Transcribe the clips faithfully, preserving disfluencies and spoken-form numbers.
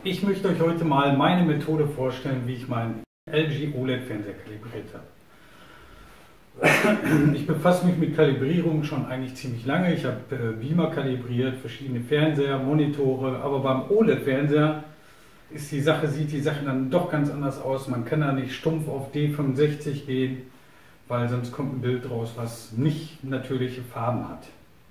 Ich möchte euch heute mal meine Methode vorstellen, wie ich meinen L G O L E D-Fernseher kalibriert habe. Ich befasse mich mit Kalibrierung schon eigentlich ziemlich lange. Ich habe äh, Beamer kalibriert, verschiedene Fernseher, Monitore, aber beim O L E D-Fernseher ist die Sache, sieht die Sache dann doch ganz anders aus. Man kann da nicht stumpf auf D fünfundsechzig gehen, weil sonst kommt ein Bild raus, was nicht natürliche Farben hat.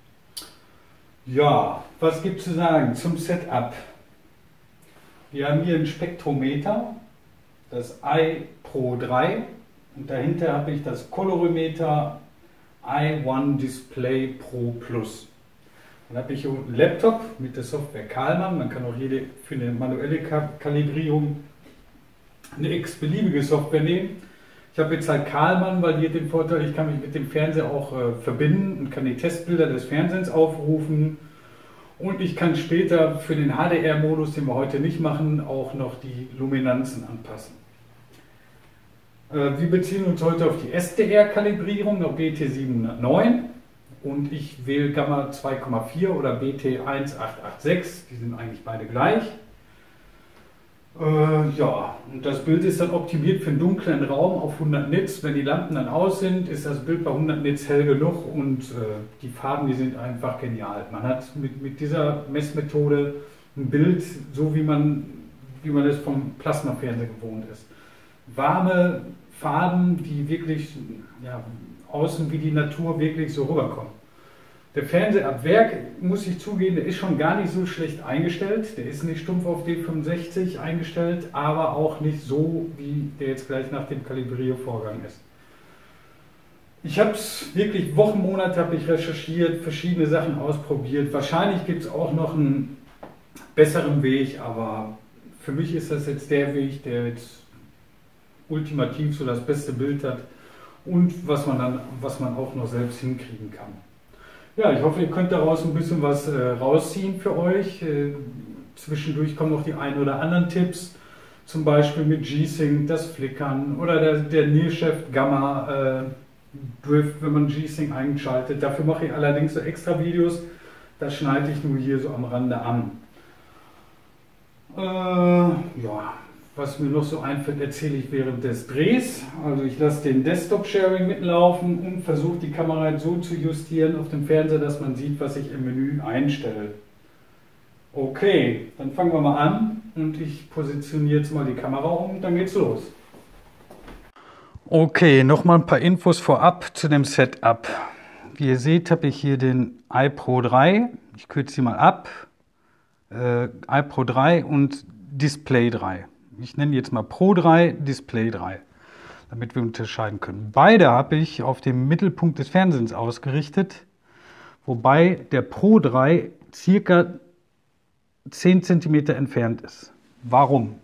Ja, was gibt es zu sagen zum Setup? Wir haben hier ein Spektrometer, das i Pro drei, und dahinter habe ich das Colorimeter i eins Display Pro Plus. Dann habe ich hier unten einen Laptop mit der Software Kalman. Man kann auch jede für eine manuelle Kalibrierung eine x-beliebige Software nehmen. Ich habe jetzt halt Kalman, weil hier den Vorteil, ich kann mich mit dem Fernseher auch äh, verbinden und kann die Testbilder des Fernsehens aufrufen. Und ich kann später für den H D R-Modus, den wir heute nicht machen, auch noch die Luminanzen anpassen. Äh, wir beziehen uns heute auf die S D R-Kalibrierung, auf B T siebenhundertneun. Und ich wähle Gamma zwei Komma vier oder B T eins acht acht sechs, die sind eigentlich beide gleich. Äh, ja, und das Bild ist dann optimiert für einen dunklen Raum auf hundert Nits. Wenn die Lampen dann aus sind, ist das Bild bei hundert Nits hell genug und äh, die Farben, die sind einfach genial. Man hat mit, mit dieser Messmethode ein Bild, so wie man, wie man es vom Plasmafernseher gewohnt ist. Warme Farben, die wirklich ja, außen wie die Natur wirklich so rüberkommen. Der Fernseher ab Werk, muss ich zugeben, der ist schon gar nicht so schlecht eingestellt. Der ist nicht stumpf auf D fünfundsechzig eingestellt, aber auch nicht so, wie der jetzt gleich nach dem Kalibriervorgang ist. Ich habe es wirklich Wochen, Monate habe ich recherchiert, verschiedene Sachen ausprobiert. Wahrscheinlich gibt es auch noch einen besseren Weg, aber für mich ist das jetzt der Weg, der jetzt ultimativ so das beste Bild hat und was man dann, was man auch noch selbst hinkriegen kann. Ja, ich hoffe, ihr könnt daraus ein bisschen was äh, rausziehen für euch. Äh, zwischendurch kommen noch die ein oder anderen Tipps, zum Beispiel mit G-Sync, das Flickern oder der, der Near-Shift Gamma äh, Drift, wenn man G-Sync einschaltet. Dafür mache ich allerdings so extra Videos, das schneide ich nur hier so am Rande an. Äh, ja. Was mir noch so einfällt, erzähle ich während des Drehs. Also ich lasse den Desktop-Sharing mitlaufen und versuche die Kamera so zu justieren auf dem Fernseher, dass man sieht, was ich im Menü einstelle. Okay, dann fangen wir mal an und ich positioniere jetzt mal die Kamera um und dann geht's los. Okay, nochmal ein paar Infos vorab zu dem Setup. Wie ihr seht, habe ich hier den i Pro drei. Ich kürze sie mal ab. Äh, i Pro drei und Display drei. Ich nenne jetzt mal Pro drei, Display drei, damit wir unterscheiden können. Beide habe ich auf dem Mittelpunkt des Fernsehens ausgerichtet, wobei der Pro drei circa zehn Zentimeter entfernt ist. Warum?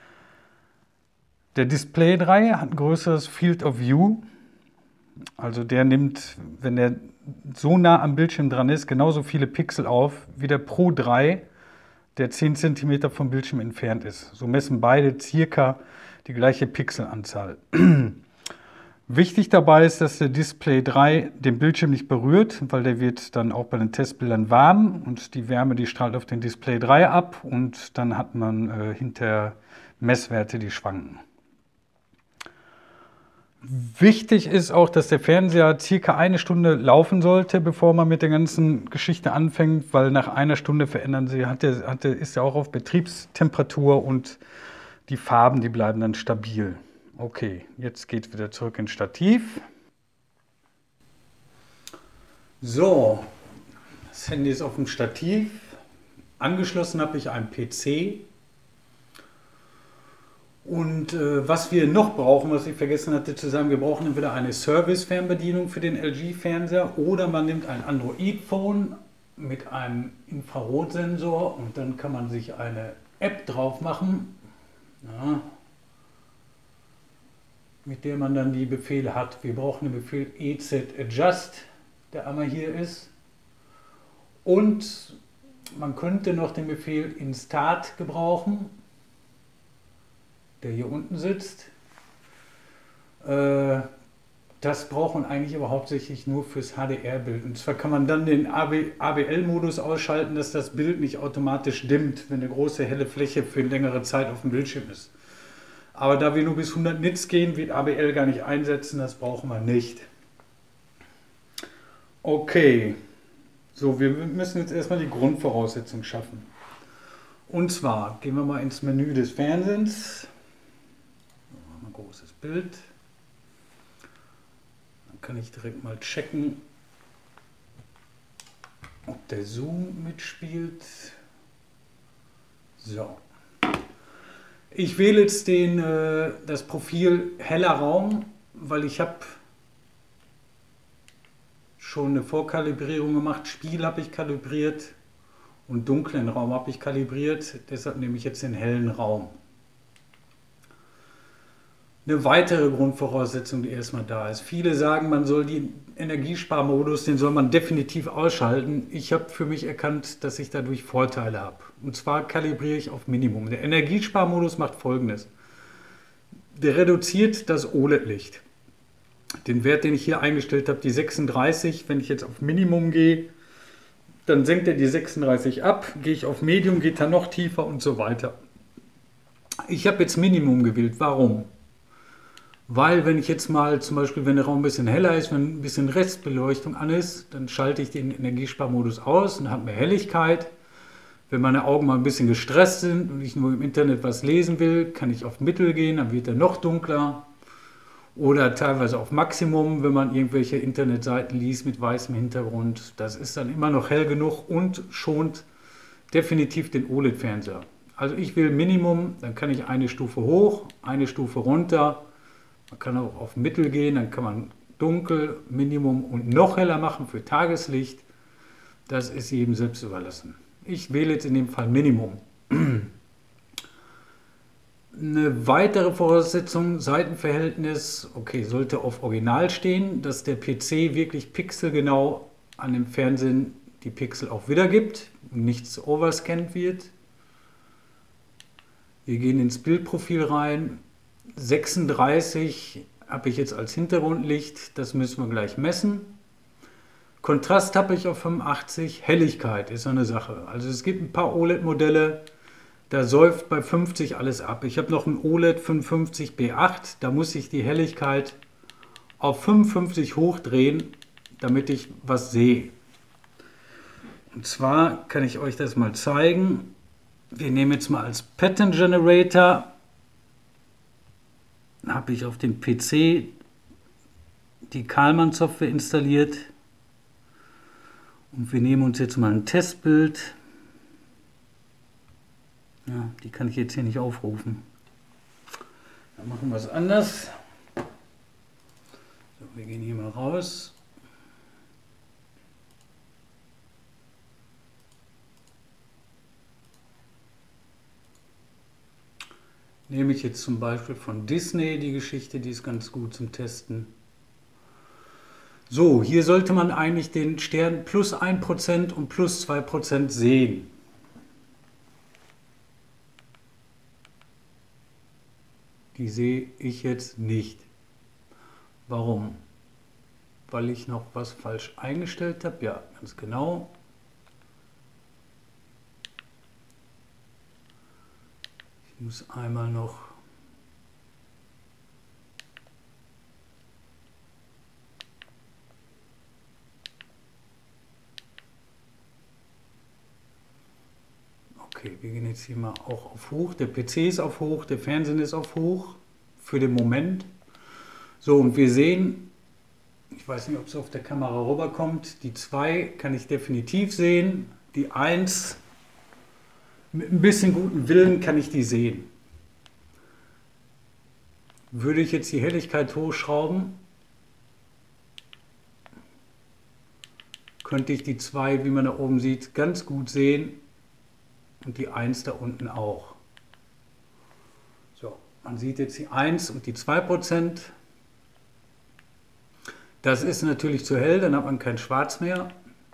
Der Display drei hat ein größeres Field of View, also der nimmt, wenn der so nah am Bildschirm dran ist, genauso viele Pixel auf wie der Pro drei, der zehn Zentimeter vom Bildschirm entfernt ist. So messen beide circa die gleiche Pixelanzahl. Wichtig dabei ist, dass der Display drei den Bildschirm nicht berührt, weil der wird dann auch bei den Testbildern warm und die Wärme, die strahlt auf den Display drei ab und dann hat man äh, hinter Messwerte, die schwanken. Wichtig ist auch, dass der Fernseher circa eine Stunde laufen sollte, bevor man mit der ganzen Geschichte anfängt, weil nach einer Stunde verändern sie, hat der, hat der, ist er auch auf Betriebstemperatur und die Farben, die bleiben dann stabil. Okay, jetzt geht es wieder zurück ins Stativ. So, das Handy ist auf dem Stativ. Angeschlossen habe ich einen P C. Und äh, was wir noch brauchen, was ich vergessen hatte zu sagen, wir brauchen entweder eine Service-Fernbedienung für den L G-Fernseher oder man nimmt ein Android-Phone mit einem Infrarotsensor und dann kann man sich eine App drauf machen, ja, mit der man dann die Befehle hat. Wir brauchen den Befehl E Z Adjust, der einmal hier ist. Und man könnte noch den Befehl Instart gebrauchen, der hier unten sitzt. Äh, Das braucht man eigentlich aber hauptsächlich nur fürs H D R-Bild. Und zwar kann man dann den A B L-Modus ausschalten, dass das Bild nicht automatisch dimmt, wenn eine große helle Fläche für eine längere Zeit auf dem Bildschirm ist. Aber da wir nur bis hundert Nits gehen, wird A B L gar nicht einsetzen, das brauchen wir nicht. Okay, so, wir müssen jetzt erstmal die Grundvoraussetzung schaffen. Und zwar gehen wir mal ins Menü des Fernsehens. Ein großes Bild. Dann kann ich direkt mal checken, ob der Zoom mitspielt. So. Ich wähle jetzt den, äh, das Profil heller Raum, weil ich habe schon eine Vorkalibrierung gemacht. Spiel habe ich kalibriert und dunklen Raum habe ich kalibriert. Deshalb nehme ich jetzt den hellen Raum. Eine weitere Grundvoraussetzung, die erstmal da ist. Viele sagen, man soll den Energiesparmodus, den soll man definitiv ausschalten. Ich habe für mich erkannt, dass ich dadurch Vorteile habe. Und zwar kalibriere ich auf Minimum. Der Energiesparmodus macht Folgendes. Der reduziert das O L E D-Licht. Den Wert, den ich hier eingestellt habe, die sechsunddreißig, wenn ich jetzt auf Minimum gehe, dann senkt er die sechsunddreißig ab. Gehe ich auf Medium, geht er noch tiefer und so weiter. Ich habe jetzt Minimum gewählt. Warum? Weil wenn ich jetzt mal zum Beispiel, wenn der Raum ein bisschen heller ist, wenn ein bisschen Restbeleuchtung an ist, dann schalte ich den Energiesparmodus aus und habe mehr Helligkeit. Wenn meine Augen mal ein bisschen gestresst sind und ich nur im Internet was lesen will, kann ich auf Mittel gehen, dann wird er noch dunkler. Oder teilweise auf Maximum, wenn man irgendwelche Internetseiten liest mit weißem Hintergrund. Das ist dann immer noch hell genug und schont definitiv den O L E D-Fernseher. Also ich will Minimum, dann kann ich eine Stufe hoch, eine Stufe runter. Man kann auch auf Mittel gehen, dann kann man dunkel, Minimum und noch heller machen für Tageslicht. Das ist jedem selbst überlassen. Ich wähle jetzt in dem Fall Minimum. Eine weitere Voraussetzung, Seitenverhältnis, okay, sollte auf Original stehen, dass der P C wirklich pixelgenau an dem Fernsehen die Pixel auch wiedergibt und nichts overscannt wird. Wir gehen ins Bildprofil rein. sechsunddreißig habe ich jetzt als Hintergrundlicht, das müssen wir gleich messen. Kontrast habe ich auf fünfundachtzig, Helligkeit ist so eine Sache. Also es gibt ein paar O L E D-Modelle, da säuft bei fünfzig alles ab. Ich habe noch ein O L E D fünfundfünfzig B acht, da muss ich die Helligkeit auf fünfundfünfzig hochdrehen, damit ich was sehe. Und zwar kann ich euch das mal zeigen. Wir nehmen jetzt mal als Pattern Generator, habe ich auf dem P C die Kalman Software installiert und wir nehmen uns jetzt mal ein Testbild. Ja, die kann ich jetzt hier nicht aufrufen. Dann machen wir es anders. So, wir gehen hier mal raus. Nehme ich jetzt zum Beispiel von Disney die Geschichte, die ist ganz gut zum Testen. So, hier sollte man eigentlich den Stern plus ein Prozent und plus zwei Prozent sehen. Die sehe ich jetzt nicht. Warum? Weil ich noch was falsch eingestellt habe? Ja, ganz genau. Ich muss einmal noch okay, wir gehen jetzt hier mal auch auf hoch. Der P C ist auf hoch, der Fernseher ist auf hoch für den Moment. So, und wir sehen, ich weiß nicht, ob es auf der Kamera rüberkommt, die zwei kann ich definitiv sehen, die eins mit ein bisschen guten Willen kann ich die sehen. Würde ich jetzt die Helligkeit hochschrauben, könnte ich die zwei, wie man da oben sieht, ganz gut sehen und die eins da unten auch. So, man sieht jetzt die eins und die zwei Prozent. Das ist natürlich zu hell, dann hat man kein Schwarz mehr.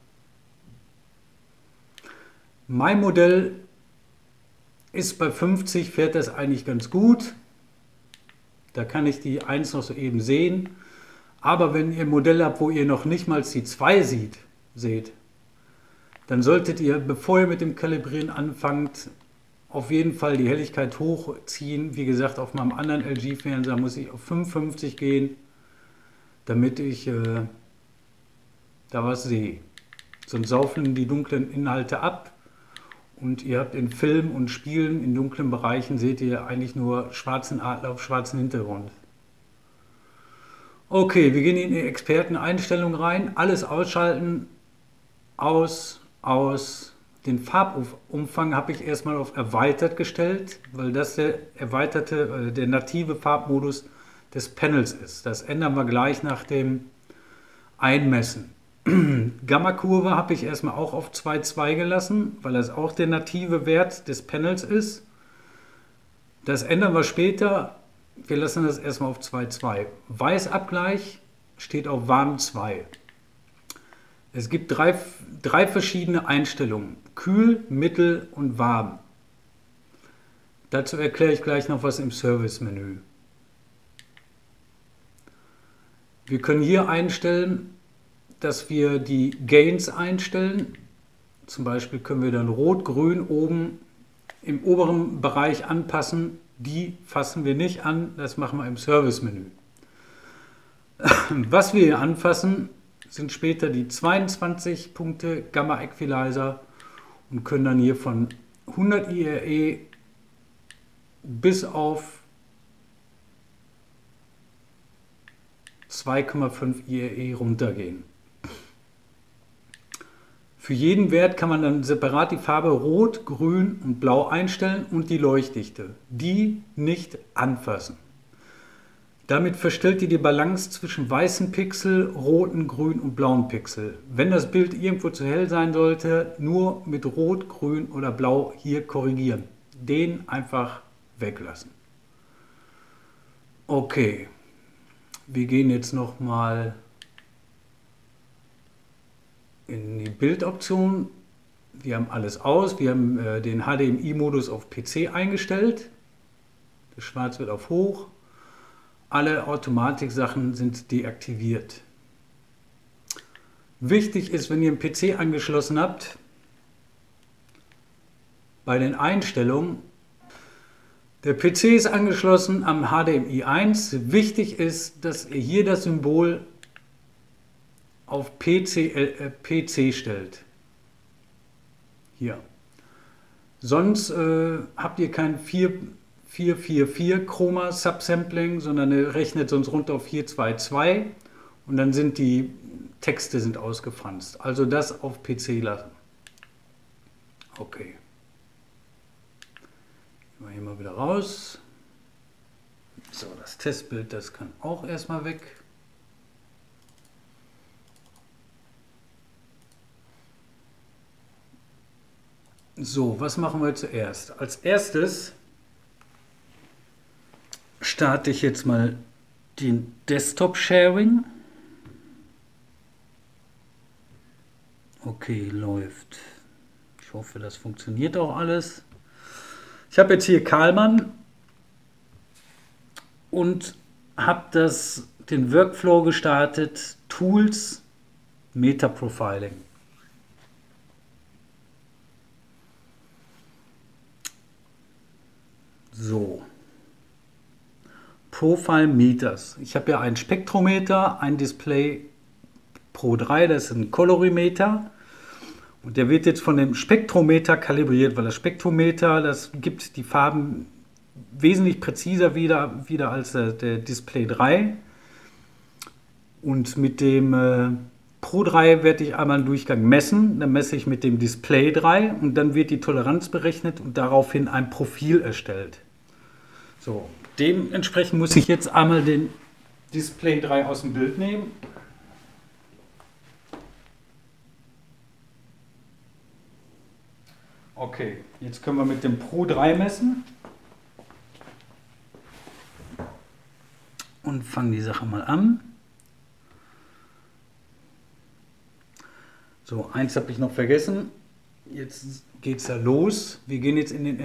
Mein Modell ist bei fünfzig, fährt das eigentlich ganz gut. Da kann ich die eins noch so eben sehen. Aber wenn ihr ein Modell habt, wo ihr noch nicht mal die zwei sieht, seht, dann solltet ihr, bevor ihr mit dem Kalibrieren anfangt, auf jeden Fall die Helligkeit hochziehen. Wie gesagt, auf meinem anderen L G-Fernseher muss ich auf fünfundfünfzig gehen, damit ich äh, da was sehe. Sonst saufen die dunklen Inhalte ab und ihr habt in Filmen und Spielen in dunklen Bereichen seht ihr eigentlich nur schwarzen Adler auf schwarzen Hintergrund. Okay, wir gehen in die Experteneinstellung rein, alles ausschalten, aus, aus. Den Farbumfang habe ich erstmal auf erweitert gestellt, weil das der erweiterte, der native Farbmodus des Panels ist. Das ändern wir gleich nach dem Einmessen. Gamma-Kurve habe ich erstmal auch auf zwei Komma zwei gelassen, weil das auch der native Wert des Panels ist. Das ändern wir später. Wir lassen das erstmal auf zwei Komma zwei. Weißabgleich steht auf warm zwei. Es gibt drei, drei verschiedene Einstellungen. Kühl, mittel und warm. Dazu erkläre ich gleich noch was im Service-Menü. Wir können hier einstellen, dass wir die Gains einstellen. Zum Beispiel können wir dann Rot, Grün oben im oberen Bereich anpassen. Die fassen wir nicht an, das machen wir im Service-Menü. Was wir hier anfassen, sind später die zweiundzwanzig Punkte Gamma Equalizer und können dann hier von hundert I R E bis auf zwei Komma fünf I R E runtergehen. Für jeden Wert kann man dann separat die Farbe Rot, Grün und Blau einstellen und die Leuchtdichte. Die nicht anfassen. Damit verstellt ihr die Balance zwischen weißen Pixel, roten, grün und blauen Pixel. Wenn das Bild irgendwo zu hell sein sollte, nur mit Rot, Grün oder Blau hier korrigieren. Den einfach weglassen. Okay, wir gehen jetzt nochmal in die Bildoption. Wir haben alles aus. Wir haben äh, den H D M I-Modus auf P C eingestellt. Das Schwarz wird auf Hoch. Alle Automatik-Sachen sind deaktiviert. Wichtig ist, wenn ihr einen P C angeschlossen habt, bei den Einstellungen, der P C ist angeschlossen am H D M I eins. Wichtig ist, dass ihr hier das Symbol auf P C, äh, P C stellt. Hier. Sonst äh, habt ihr kein vier vier vier vier Chroma Subsampling, sondern er rechnet sonst runter auf vier zwei zwei und dann sind die Texte sind ausgefranst. Also das auf P C lassen. Okay. Gehen wir hier mal wieder raus. So, das Testbild, das kann auch erstmal weg. So, was machen wir zuerst? Als erstes starte ich jetzt mal den Desktop Sharing. Okay, läuft. Ich hoffe, das funktioniert auch alles. Ich habe jetzt hier Karlmann und habe das den Workflow gestartet, Tools, Meta Profiling. So. Profile Meters. Ich habe ja einen Spektrometer, ein Display Pro drei, das ist ein Colorimeter. Und der wird jetzt von dem Spektrometer kalibriert, weil das Spektrometer, das gibt die Farben wesentlich präziser wieder, wieder als der, der Display drei. Und mit dem äh, Pro drei werde ich einmal einen Durchgang messen, dann messe ich mit dem Display drei und dann wird die Toleranz berechnet und daraufhin ein Profil erstellt. So, dementsprechend muss ich jetzt einmal den Display drei aus dem Bild nehmen. Okay, jetzt können wir mit dem Pro drei messen und fangen die Sache mal an. So, eins habe ich noch vergessen. Jetzt geht es ja los. Wir gehen jetzt in den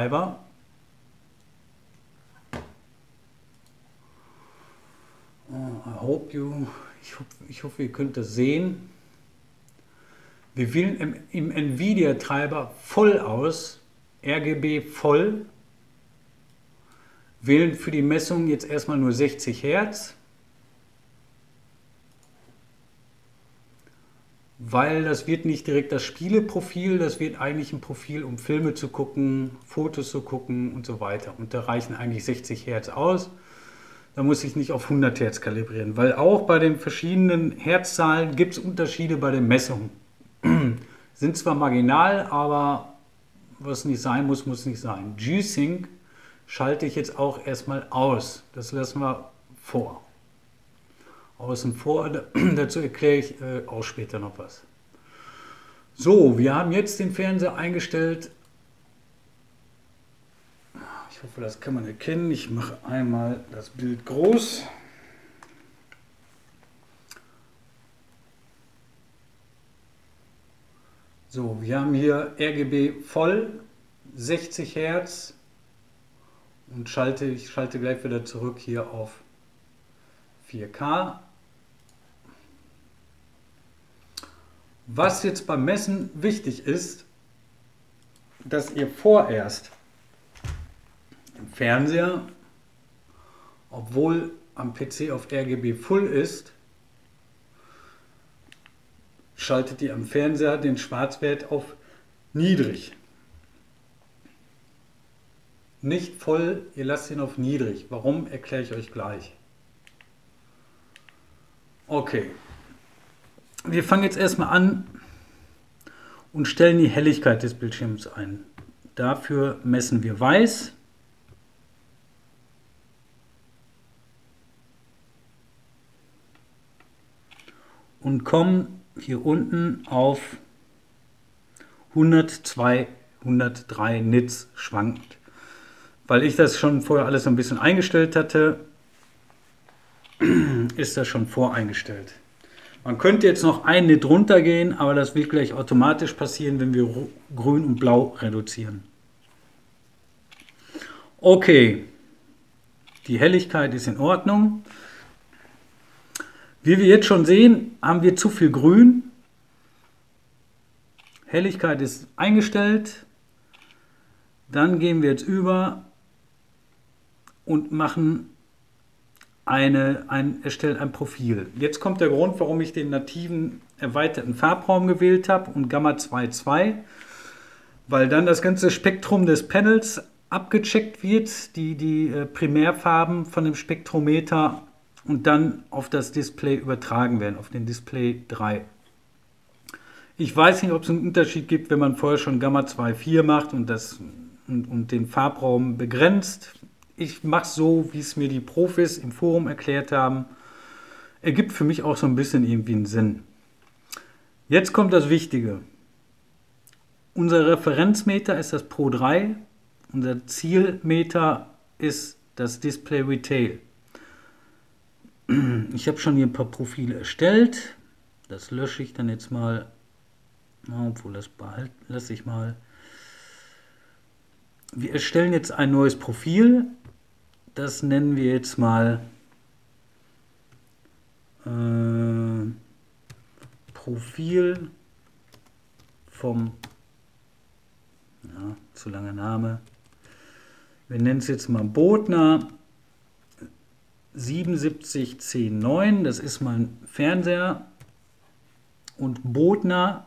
NVIDIA-Treiber. I hope you, ich, hoffe, ich hoffe, ihr könnt das sehen. Wir wählen im, im NVIDIA-Treiber voll aus, R G B voll, wählen für die Messung jetzt erstmal nur sechzig Hertz, weil das wird nicht direkt das Spieleprofil, das wird eigentlich ein Profil, um Filme zu gucken, Fotos zu gucken und so weiter. Und da reichen eigentlich sechzig Hertz aus. Da muss ich nicht auf hundert Hertz kalibrieren, weil auch bei den verschiedenen Hertzzahlen gibt es Unterschiede bei den Messungen. Sind zwar marginal, aber was nicht sein muss, muss nicht sein. G-Sync schalte ich jetzt auch erstmal aus. Das lassen wir vor. Außen vor, dazu erkläre ich äh, auch später noch was. So, wir haben jetzt den Fernseher eingestellt. Ich hoffe, das kann man erkennen. Ich mache einmal das Bild groß. So, wir haben hier R G B voll, sechzig Hertz und schalte, ich schalte gleich wieder zurück hier auf vier K. Was jetzt beim Messen wichtig ist, dass ihr vorerst im Fernseher, obwohl am P C auf R G B Full ist, schaltet ihr am Fernseher den Schwarzwert auf niedrig. Nicht voll, ihr lasst ihn auf niedrig. Warum, erkläre ich euch gleich. Okay. Wir fangen jetzt erstmal an und stellen die Helligkeit des Bildschirms ein. Dafür messen wir weiß. Und kommen hier unten auf hundertzwei, hundertdrei Nits schwankend. Weil ich das schon vorher alles so ein bisschen eingestellt hatte, ist das schon voreingestellt. Man könnte jetzt noch ein Nit runtergehen, aber das wird gleich automatisch passieren, wenn wir grün und blau reduzieren. Okay, die Helligkeit ist in Ordnung. Wie wir jetzt schon sehen, haben wir zu viel Grün. Helligkeit ist eingestellt. Dann gehen wir jetzt über und machen eine, ein, erstellen ein Profil. Jetzt kommt der Grund, warum ich den nativen erweiterten Farbraum gewählt habe und Gamma zwei Punkt zwei, weil dann das ganze Spektrum des Panels abgecheckt wird, die, die äh, Primärfarben von dem Spektrometer und dann auf das Display übertragen werden, auf den Display drei. Ich weiß nicht, ob es einen Unterschied gibt, wenn man vorher schon Gamma zwei Punkt vier macht und, das, und, und den Farbraum begrenzt. Ich mache es so, wie es mir die Profis im Forum erklärt haben. Ergibt für mich auch so ein bisschen irgendwie einen Sinn. Jetzt kommt das Wichtige. Unser Referenzmeter ist das Pro drei. Unser Zielmeter ist das Display Retail. Ich habe schon hier ein paar Profile erstellt. Das lösche ich dann jetzt mal. Obwohl, das behalten lasse ich mal. Wir erstellen jetzt ein neues Profil. Das nennen wir jetzt mal äh, Profil vom, ja, zu langer Name. Wir nennen es jetzt mal Bodner siebenundsiebzig zehn neun. Das ist mein Fernseher. Und Bodner,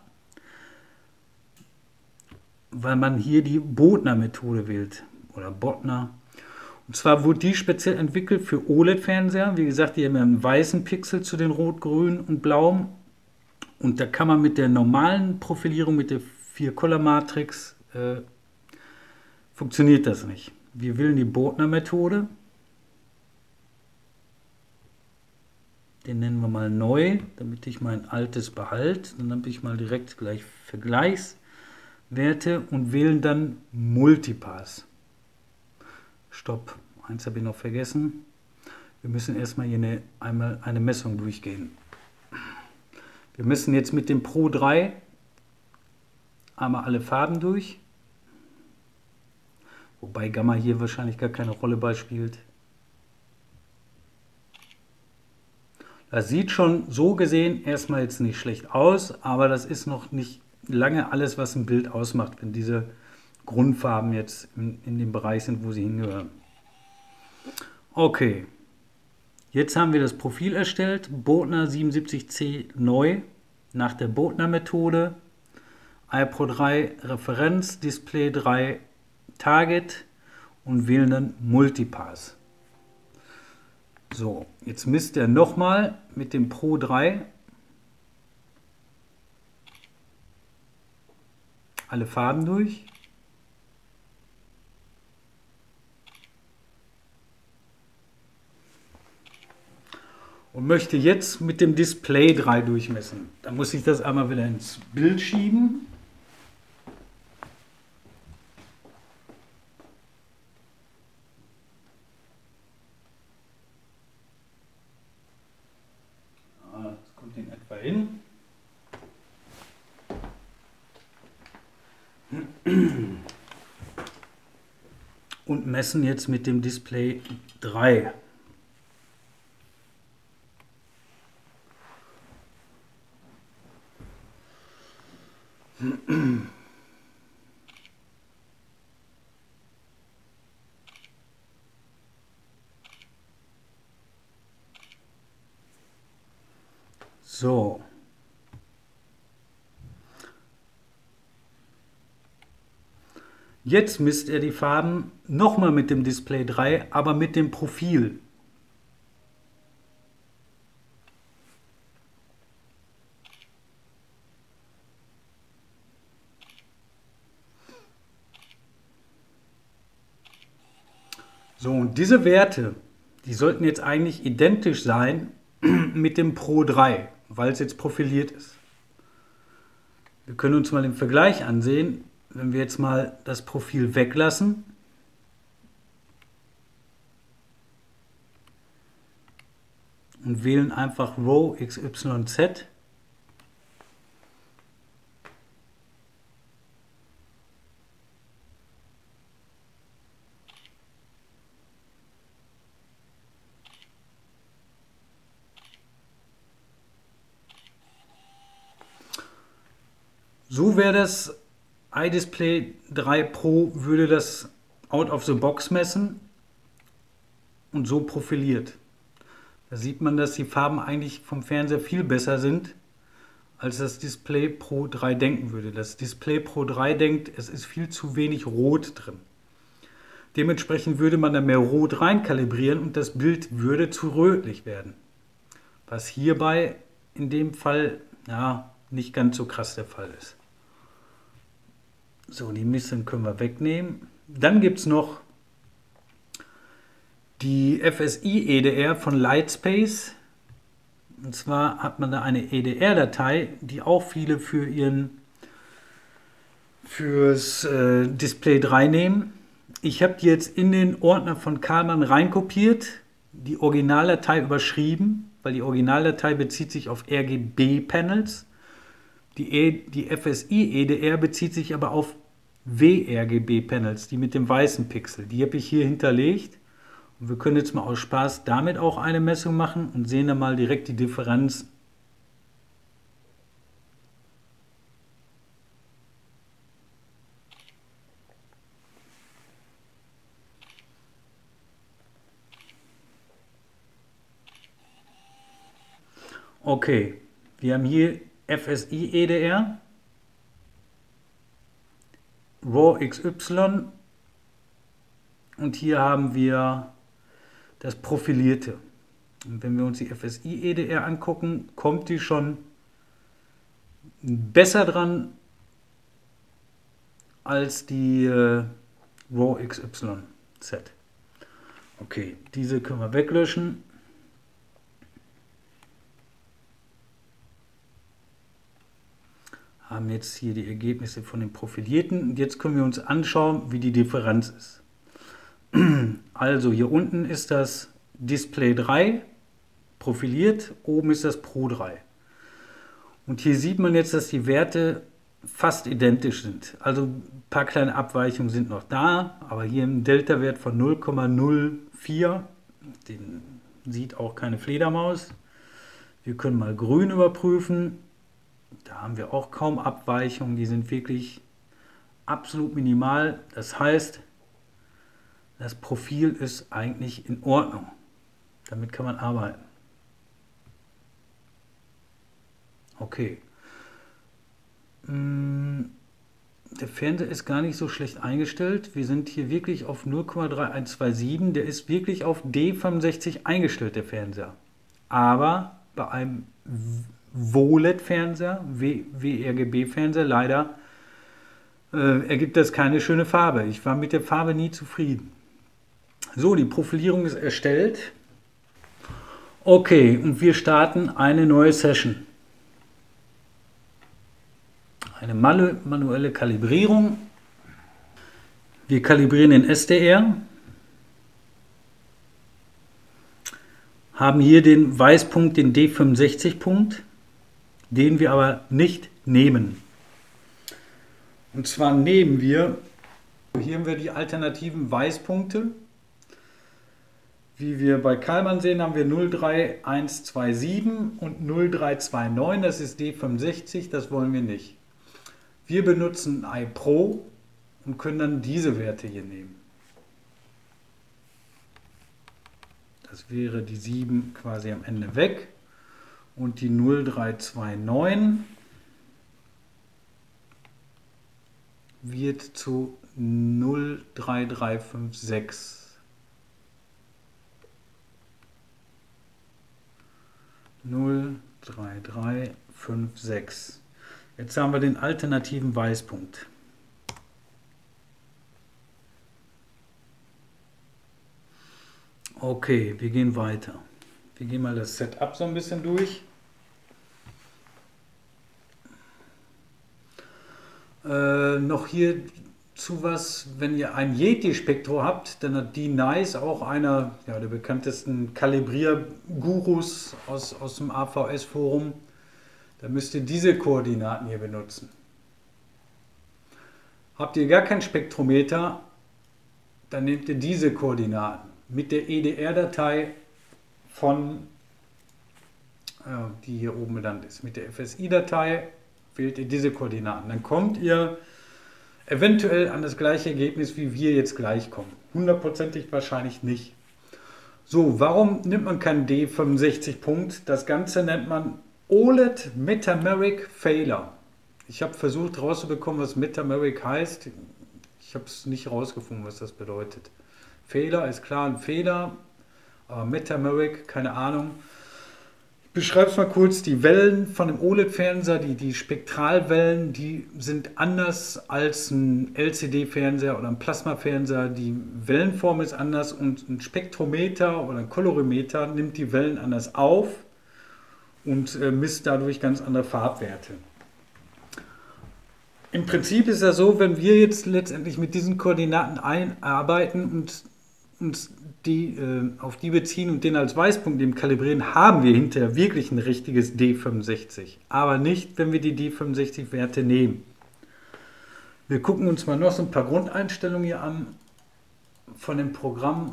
weil man hier die Bodner-Methode wählt. Oder Bodner. Und zwar wurde die speziell entwickelt für O L E D-Fernseher. Wie gesagt, die haben einen weißen Pixel zu den Rot, Grün und Blauen. Und da kann man mit der normalen Profilierung, mit der vier-Color-Matrix, äh, funktioniert das nicht. Wir wählen die Bodner-Methode. Den nennen wir mal neu, damit ich mein altes behalte. Dann habe ich mal direkt gleich Vergleichswerte und wählen dann Multipass. Stopp, eins habe ich noch vergessen. Wir müssen erstmal hier eine, einmal eine Messung durchgehen. Wir messen jetzt mit dem Pro drei einmal alle Farben durch. Wobei Gamma hier wahrscheinlich gar keine Rolle beispielt. Das sieht schon so gesehen erstmal jetzt nicht schlecht aus, aber das ist noch nicht lange alles, was ein Bild ausmacht, wenn diese Grundfarben jetzt in, in dem Bereich sind, wo sie hingehören. Okay, jetzt haben wir das Profil erstellt, Bodner siebenundsiebzig C neu, nach der Bodner Methode, i P R O drei Referenz, Display drei Target und wählen dann Multipass. So, jetzt misst er nochmal mit dem Pro drei alle Farben durch. Und möchte jetzt mit dem Display drei durchmessen. Da muss ich das einmal wieder ins Bild schieben. Das kommt in etwa hin. Und messen jetzt mit dem Display drei. So. Jetzt misst er die Farben nochmal mit dem Display drei, aber mit dem Profil. So, und diese Werte, die sollten jetzt eigentlich identisch sein mit dem Pro drei, weil es jetzt profiliert ist. Wir können uns mal den Vergleich ansehen, wenn wir jetzt mal das Profil weglassen. Und wählen einfach Row X Y Z. So wäre das iDisplay drei Pro, würde das out of the box messen und so profiliert. Da sieht man, dass die Farben eigentlich vom Fernseher viel besser sind, als das Display Pro drei denken würde. Das Display Pro drei denkt, es ist viel zu wenig Rot drin. Dementsprechend würde man da mehr Rot rein kalibrieren und das Bild würde zu rötlich werden. Was hierbei in dem Fall ja, nicht ganz so krass der Fall ist. So, die Misten können wir wegnehmen. Dann gibt es noch die F S I-E D R von Lightspace. Und zwar hat man da eine E D R-Datei, die auch viele für ihren fürs äh, Display drei nehmen. Ich habe die jetzt in den Ordner von Karlmann reinkopiert, die Originaldatei überschrieben, weil die Originaldatei bezieht sich auf R G B-Panels. Die, e die F S I-E D R bezieht sich aber auf W R G B-Panels, die mit dem weißen Pixel. Die habe ich hier hinterlegt. Und wir können jetzt mal aus Spaß damit auch eine Messung machen und sehen dann mal direkt die Differenz. Okay, wir haben hier F S I-E D R, Raw X Y und hier haben wir das Profilierte. Und wenn wir uns die F S I-E D R angucken, kommt die schon besser dran als die äh, Raw X Y Z. Okay, diese können wir weglöschen. Haben jetzt hier die Ergebnisse von den Profilierten und jetzt können wir uns anschauen, wie die Differenz ist. Also hier unten ist das Display drei profiliert, oben ist das Pro drei. Und hier sieht man jetzt, dass die Werte fast identisch sind. Also ein paar kleine Abweichungen sind noch da, aber hier ein Delta-Wert von null Komma null vier, den sieht auch keine Fledermaus. Wir können mal grün überprüfen. Da haben wir auch kaum Abweichungen. Die sind wirklich absolut minimal. Das heißt, das Profil ist eigentlich in Ordnung. Damit kann man arbeiten. Okay. Der Fernseher ist gar nicht so schlecht eingestellt. Wir sind hier wirklich auf null Komma drei eins zwei sieben. Der ist wirklich auf D fünfundsechzig eingestellt, der Fernseher. Aber bei einem W O L E D-Fernseher, W R G B-Fernseher, leider äh, ergibt das keine schöne Farbe. Ich war mit der Farbe nie zufrieden. So, die Profilierung ist erstellt. Okay, und wir starten eine neue Session. Eine manu manuelle Kalibrierung. Wir kalibrieren den S D R. Haben hier den Weißpunkt, den D fünfundsechzig-Punkt, den wir aber nicht nehmen. Und zwar nehmen wir, hier haben wir die alternativen Weißpunkte. Wie wir bei Kallmann sehen, haben wir null drei eins zwei sieben und null drei zwei neun, das ist D fünfundsechzig, das wollen wir nicht. Wir benutzen iPro und können dann diese Werte hier nehmen. Das wäre die sieben quasi am Ende weg und die null drei zwei neun wird zu null drei drei fünf sechs. null drei drei fünf sechs. Jetzt haben wir den alternativen Weißpunkt. Okay, wir gehen weiter. Wir gehen mal das Setup so ein bisschen durch. Äh, noch hier zu was, wenn ihr ein Yeti-Spektro habt, dann hat die Nice auch einer ja, der bekanntesten Kalibriergurus aus, aus dem A V S-Forum. Da müsst ihr diese Koordinaten hier benutzen. Habt ihr gar kein Spektrometer, dann nehmt ihr diese Koordinaten mit der E D R-Datei von, äh, die hier oben benannt ist, mit der F S I-Datei wählt ihr diese Koordinaten. Dann kommt ihr eventuell an das gleiche Ergebnis, wie wir jetzt gleich kommen. Hundertprozentig wahrscheinlich nicht. So, warum nimmt man keinen D fünfundsechzig-Punkt? Das Ganze nennt man O L E D Metameric Failure. Ich habe versucht herauszubekommen, was Metameric heißt. Ich habe es nicht herausgefunden, was das bedeutet. Fehler ist klar ein Fehler, aber Metameric, keine Ahnung. Ich beschreibe es mal kurz. Die Wellen von dem O L E D-Fernseher, die, die Spektralwellen, die sind anders als ein L C D-Fernseher oder ein Plasma-Fernseher. Die Wellenform ist anders und ein Spektrometer oder ein Kolorimeter nimmt die Wellen anders auf und äh, misst dadurch ganz andere Farbwerte. Im Prinzip ist das so, wenn wir jetzt letztendlich mit diesen Koordinaten einarbeiten und uns die, äh, auf die beziehen und den als Weißpunkt eben kalibrieren, haben wir hinterher wirklich ein richtiges D fünfundsechzig. Aber nicht, wenn wir die D fünfundsechzig-Werte nehmen. Wir gucken uns mal noch so ein paar Grundeinstellungen hier an von dem Programm.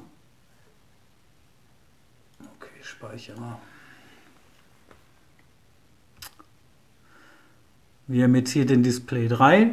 Okay, speichere. Wir haben jetzt hier den Display drei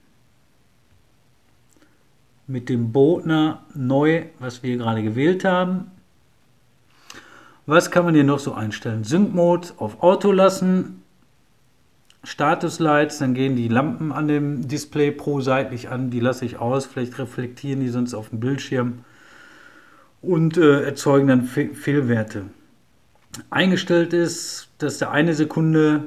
mit dem Bodner neu, was wir gerade gewählt haben. Was kann man hier noch so einstellen? Sync Mode auf Auto lassen, Status Lights, dann gehen die Lampen an dem Display pro seitlich an, die lasse ich aus, vielleicht reflektieren die sonst auf dem Bildschirm und äh, erzeugen dann Fe Fehlwerte. Eingestellt ist, dass der eine Sekunde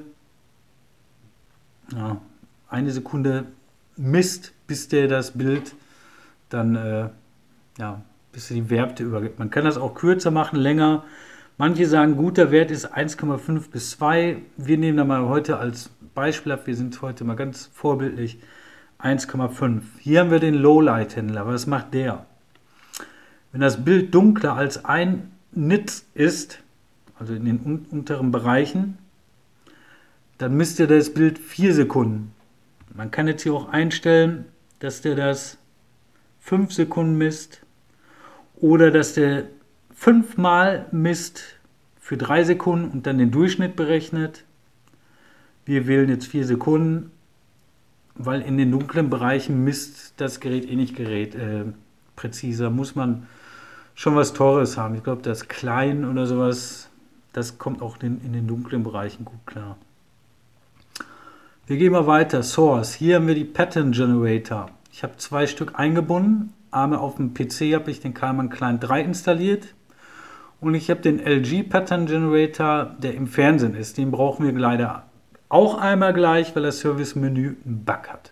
Ja, eine Sekunde misst, bis der das Bild dann, äh, ja, bis er die Werte übergibt. Man kann das auch kürzer machen, länger. Manche sagen, guter Wert ist eins Komma fünf bis zwei. Wir nehmen da mal heute als Beispiel ab, wir sind heute mal ganz vorbildlich, eins Komma fünf. Hier haben wir den Lowlight-Händler. Was macht der? Wenn das Bild dunkler als ein Nit ist, also in den un unteren Bereichen, dann misst ihr das Bild vier Sekunden. Man kann jetzt hier auch einstellen, dass der das fünf Sekunden misst oder dass der fünfmal misst für drei Sekunden und dann den Durchschnitt berechnet. Wir wählen jetzt vier Sekunden, weil in den dunklen Bereichen misst das Gerät eh nicht Gerät, äh, präziser. Muss man schon was Teures haben. Ich glaube, das Klein oder sowas, das kommt auch in, in den dunklen Bereichen gut klar. Wir gehen mal weiter. Source. Hier haben wir die Pattern Generator. Ich habe zwei Stück eingebunden. Einmal auf dem P C habe ich den Kalman Client drei installiert. Und ich habe den L G Pattern Generator, der im Fernsehen ist. Den brauchen wir leider auch einmal gleich, weil das Service-Menü einen Bug hat.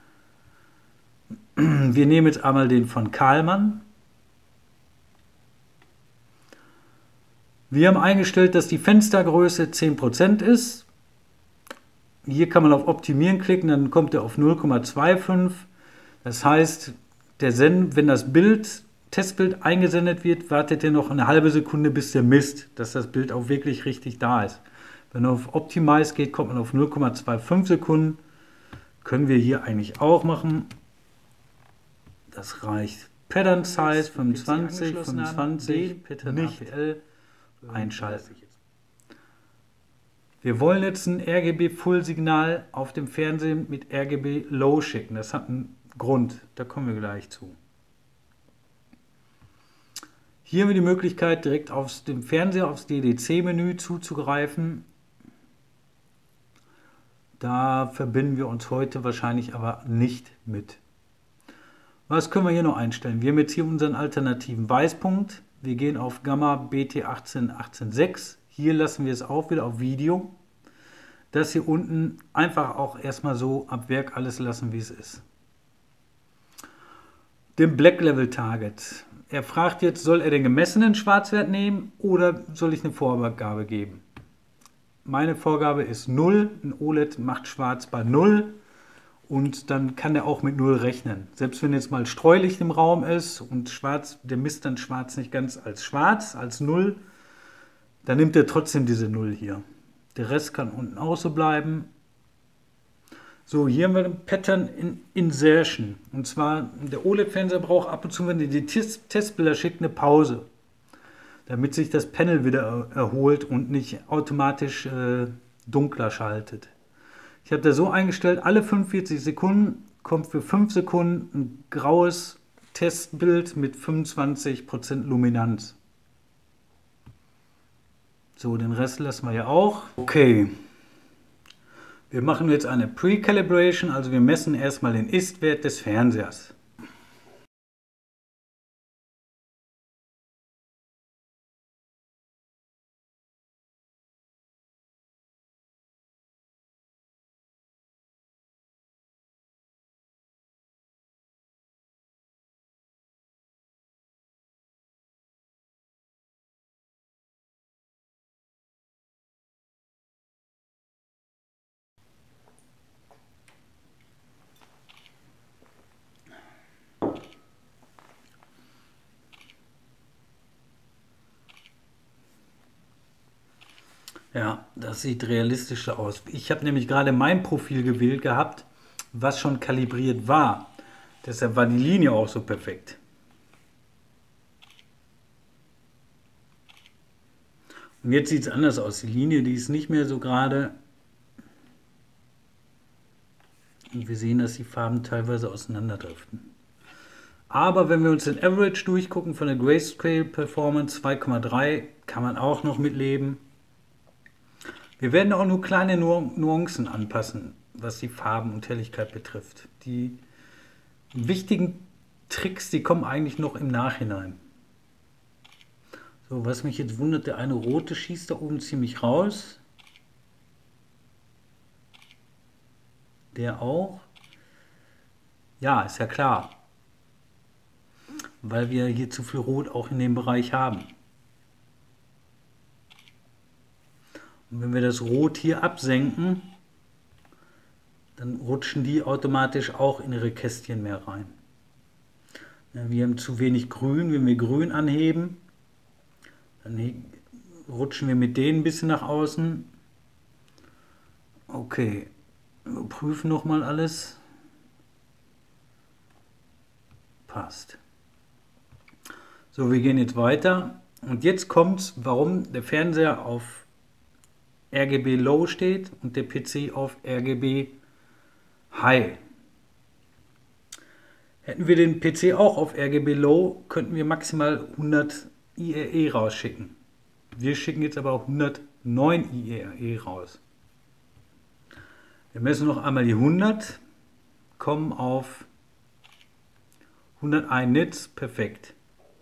Wir nehmen jetzt einmal den von Kalman. Wir haben eingestellt, dass die Fenstergröße zehn Prozent ist. Hier kann man auf Optimieren klicken, dann kommt er auf null Komma fünfundzwanzig. Das heißt, der Send, wenn das Bild, Testbild eingesendet wird, wartet er noch eine halbe Sekunde, bis der misst, dass das Bild auch wirklich richtig da ist. Wenn man auf Optimize geht, kommt man auf null Komma fünfundzwanzig Sekunden. Können wir hier eigentlich auch machen. Das reicht. Pattern Size fünfundzwanzig, fünfundzwanzig, Pattern A P L einschalten. Wir wollen jetzt ein R G B Full Signal auf dem Fernsehen mit R G B Low schicken. Das hat einen Grund, da kommen wir gleich zu. Hier haben wir die Möglichkeit, direkt auf dem Fernseher aufs D D C-Menü zuzugreifen. Da verbinden wir uns heute wahrscheinlich aber nicht mit. Was können wir hier noch einstellen? Wir haben jetzt hier unseren alternativen Weißpunkt. Wir gehen auf Gamma B T achtzehn achtzehn Punkt sechs. Hier lassen wir es auch wieder auf Video. Das hier unten einfach auch erstmal so ab Werk alles lassen, wie es ist. Den Black Level Target. Er fragt jetzt, soll er den gemessenen Schwarzwert nehmen oder soll ich eine Vorgabe geben? Meine Vorgabe ist null. Ein O L E D macht schwarz bei null und dann kann er auch mit null rechnen. Selbst wenn jetzt mal Streulicht im Raum ist und schwarz, der misst dann schwarz nicht ganz als schwarz, als null, dann nimmt er trotzdem diese null hier. Der Rest kann unten auch so bleiben. So, hier haben wir den Pattern in Insertion. Und zwar, der O L E D-Fernseher braucht ab und zu, wenn ihr die Testbilder schickt, eine Pause, damit sich das Panel wieder erholt und nicht automatisch äh, dunkler schaltet. Ich habe da so eingestellt, alle fünfundvierzig Sekunden kommt für fünf Sekunden ein graues Testbild mit fünfundzwanzig Prozent Luminanz. So, den Rest lassen wir ja auch. Okay, wir machen jetzt eine Pre-Calibration, also wir messen erstmal den Ist-Wert des Fernsehers. Ja, das sieht realistischer aus. Ich habe nämlich gerade mein Profil gewählt gehabt, was schon kalibriert war. Deshalb war die Linie auch so perfekt. Und jetzt sieht es anders aus. Die Linie, die ist nicht mehr so gerade. Und wir sehen, dass die Farben teilweise auseinanderdriften. Aber wenn wir uns den Average durchgucken von der Grayscale Performance zwei Komma drei, kann man auch noch mitleben. Wir werden auch nur kleine Nu- Nuancen anpassen, was die Farben und Helligkeit betrifft. Die wichtigen Tricks, die kommen eigentlich noch im Nachhinein. So, was mich jetzt wundert, der eine rote schießt da oben ziemlich raus. Der auch. Ja, ist ja klar. Weil wir hier zu viel Rot auch in dem Bereich haben. Und wenn wir das Rot hier absenken, dann rutschen die automatisch auch in ihre Kästchen mehr rein. Ja, wir haben zu wenig Grün. Wenn wir Grün anheben, dann rutschen wir mit denen ein bisschen nach außen. Okay, wir prüfen nochmal alles. Passt. So, wir gehen jetzt weiter. Und jetzt kommt, warum der Fernseher auf R G B Low steht und der P C auf R G B High. Hätten wir den P C auch auf R G B Low, könnten wir maximal hundert I R E rausschicken. Wir schicken jetzt aber auch hundertneun I R E raus. Wir messen noch einmal die hundert, kommen auf hunderteins Nits, perfekt.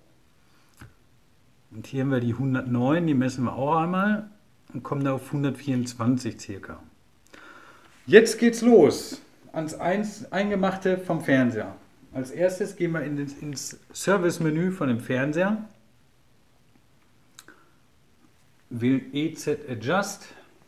Und hier haben wir die hundertneun, die messen wir auch einmal und kommen da auf hundertvierundzwanzig circa. Jetzt geht's los ans Eingemachte vom Fernseher. Als erstes gehen wir in den, ins Service-Menü von dem Fernseher, wählen E Z Adjust.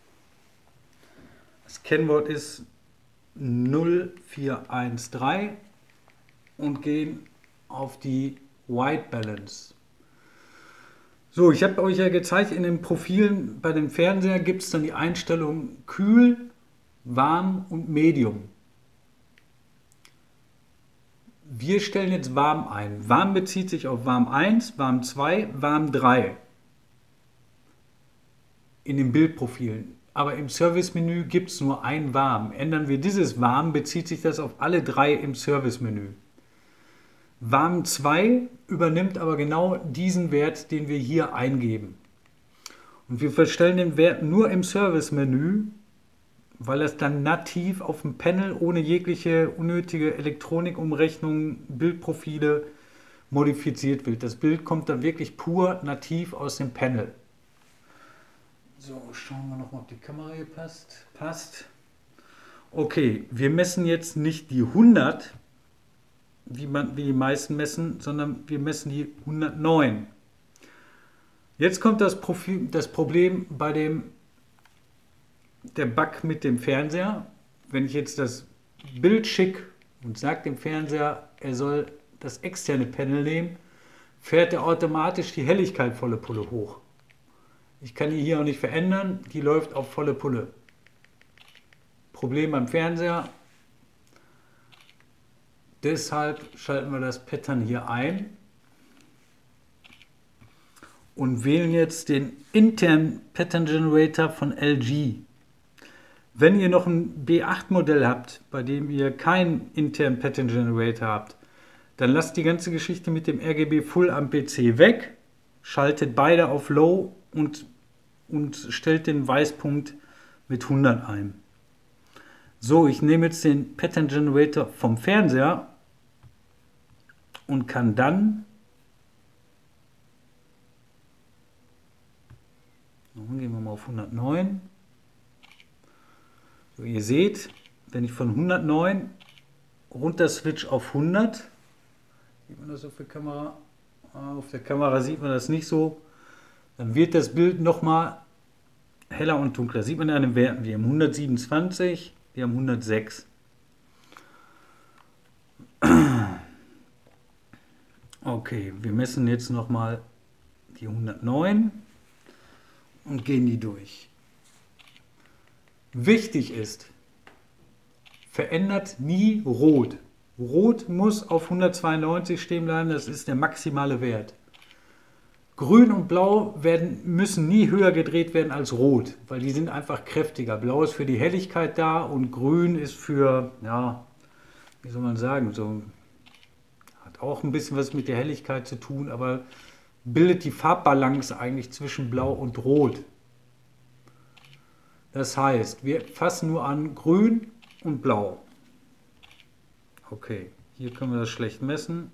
Das Kennwort ist null vier eins drei und gehen auf die White Balance. So, ich habe euch ja gezeigt, in den Profilen bei dem Fernseher gibt es dann die Einstellung kühl, warm und medium. Wir stellen jetzt warm ein. Warm bezieht sich auf warm eins, warm zwei, warm drei in den Bildprofilen. Aber im Service-Menü gibt es nur ein warm. Ändern wir dieses warm, bezieht sich das auf alle drei im Service-Menü. Warm zwei übernimmt aber genau diesen Wert, den wir hier eingeben. Und wir verstellen den Wert nur im Service-Menü, weil das dann nativ auf dem Panel ohne jegliche unnötige Elektronikumrechnung, Bildprofile modifiziert wird. Das Bild kommt dann wirklich pur nativ aus dem Panel. So, schauen wir noch mal, ob die Kamera hier passt. Passt. Okay, wir messen jetzt nicht die hundert, wie, man, wie die meisten messen, sondern wir messen die hundertneun. Jetzt kommt das, Profil, das Problem bei dem der Bug mit dem Fernseher. Wenn ich jetzt das Bild schicke und sage dem Fernseher, er soll das externe Panel nehmen, fährt er automatisch die Helligkeit volle Pulle hoch. Ich kann die hier auch nicht verändern, die läuft auf volle Pulle. Problem beim Fernseher. Deshalb schalten wir das Pattern hier ein und wählen jetzt den internen Pattern Generator von L G. Wenn ihr noch ein B acht Modell habt, bei dem ihr keinen internen Pattern Generator habt, dann lasst die ganze Geschichte mit dem R G B Full am P C weg, schaltet beide auf Low und, und stellt den Weißpunkt mit hundert ein. So, ich nehme jetzt den Pattern Generator vom Fernseher und kann dann, gehen wir mal auf hundertneun. So, ihr seht, wenn ich von hundertneun runter switch auf hundert, sieht man das auf der Kamera? Auf der Kamera sieht man das nicht so. Dann wird das Bild nochmal heller und dunkler. Sieht man an den Werten. Wir haben hundertsiebenundzwanzig, wir haben hundertsechs. Okay, wir messen jetzt nochmal die hundertneun und gehen die durch. Wichtig ist, verändert nie Rot. Rot muss auf hundertzweiundneunzig stehen bleiben, das ist der maximale Wert. Grün und Blau werden, müssen nie höher gedreht werden als Rot, weil die sind einfach kräftiger. Blau ist für die Helligkeit da und Grün ist für, ja, wie soll man sagen, so, hat auch ein bisschen was mit der Helligkeit zu tun, aber bildet die Farbbalance eigentlich zwischen Blau und Rot. Das heißt, wir fassen nur an Grün und Blau. Okay, hier können wir das schlecht messen.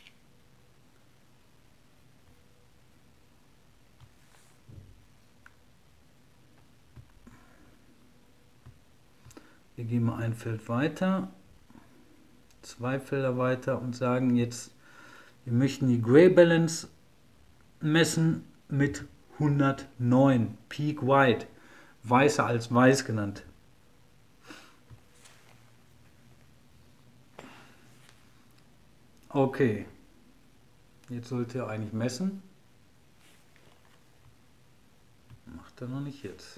Wir gehen mal ein Feld weiter, zwei Felder weiter und sagen jetzt, wir möchten die Gray Balance messen mit hundertneun, Peak White, weißer als weiß genannt. Okay, jetzt sollte er eigentlich messen. Macht er noch nicht jetzt.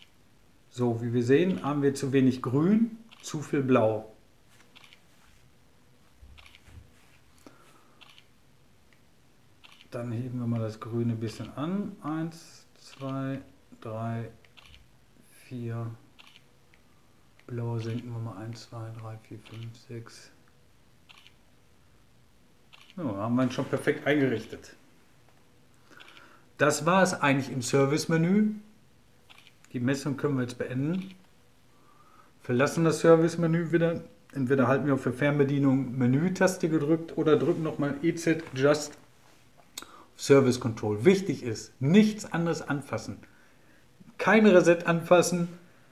So, wie wir sehen, haben wir zu wenig Grün, zu viel Blau. Dann heben wir mal das Grüne ein bisschen an. Eins, zwei, drei, vier. Blau senken wir mal eins, zwei, drei, vier, fünf, sechs. Ja, haben wir ihn schon perfekt eingerichtet. Das war es eigentlich im Service-Menü. Die Messung können wir jetzt beenden. Verlassen das Service-Menü wieder. Entweder halten wir auf der Fernbedienung Menü-Taste gedrückt oder drücken nochmal E Z Just Service Control. Wichtig ist, nichts anderes anfassen. Kein Reset anfassen.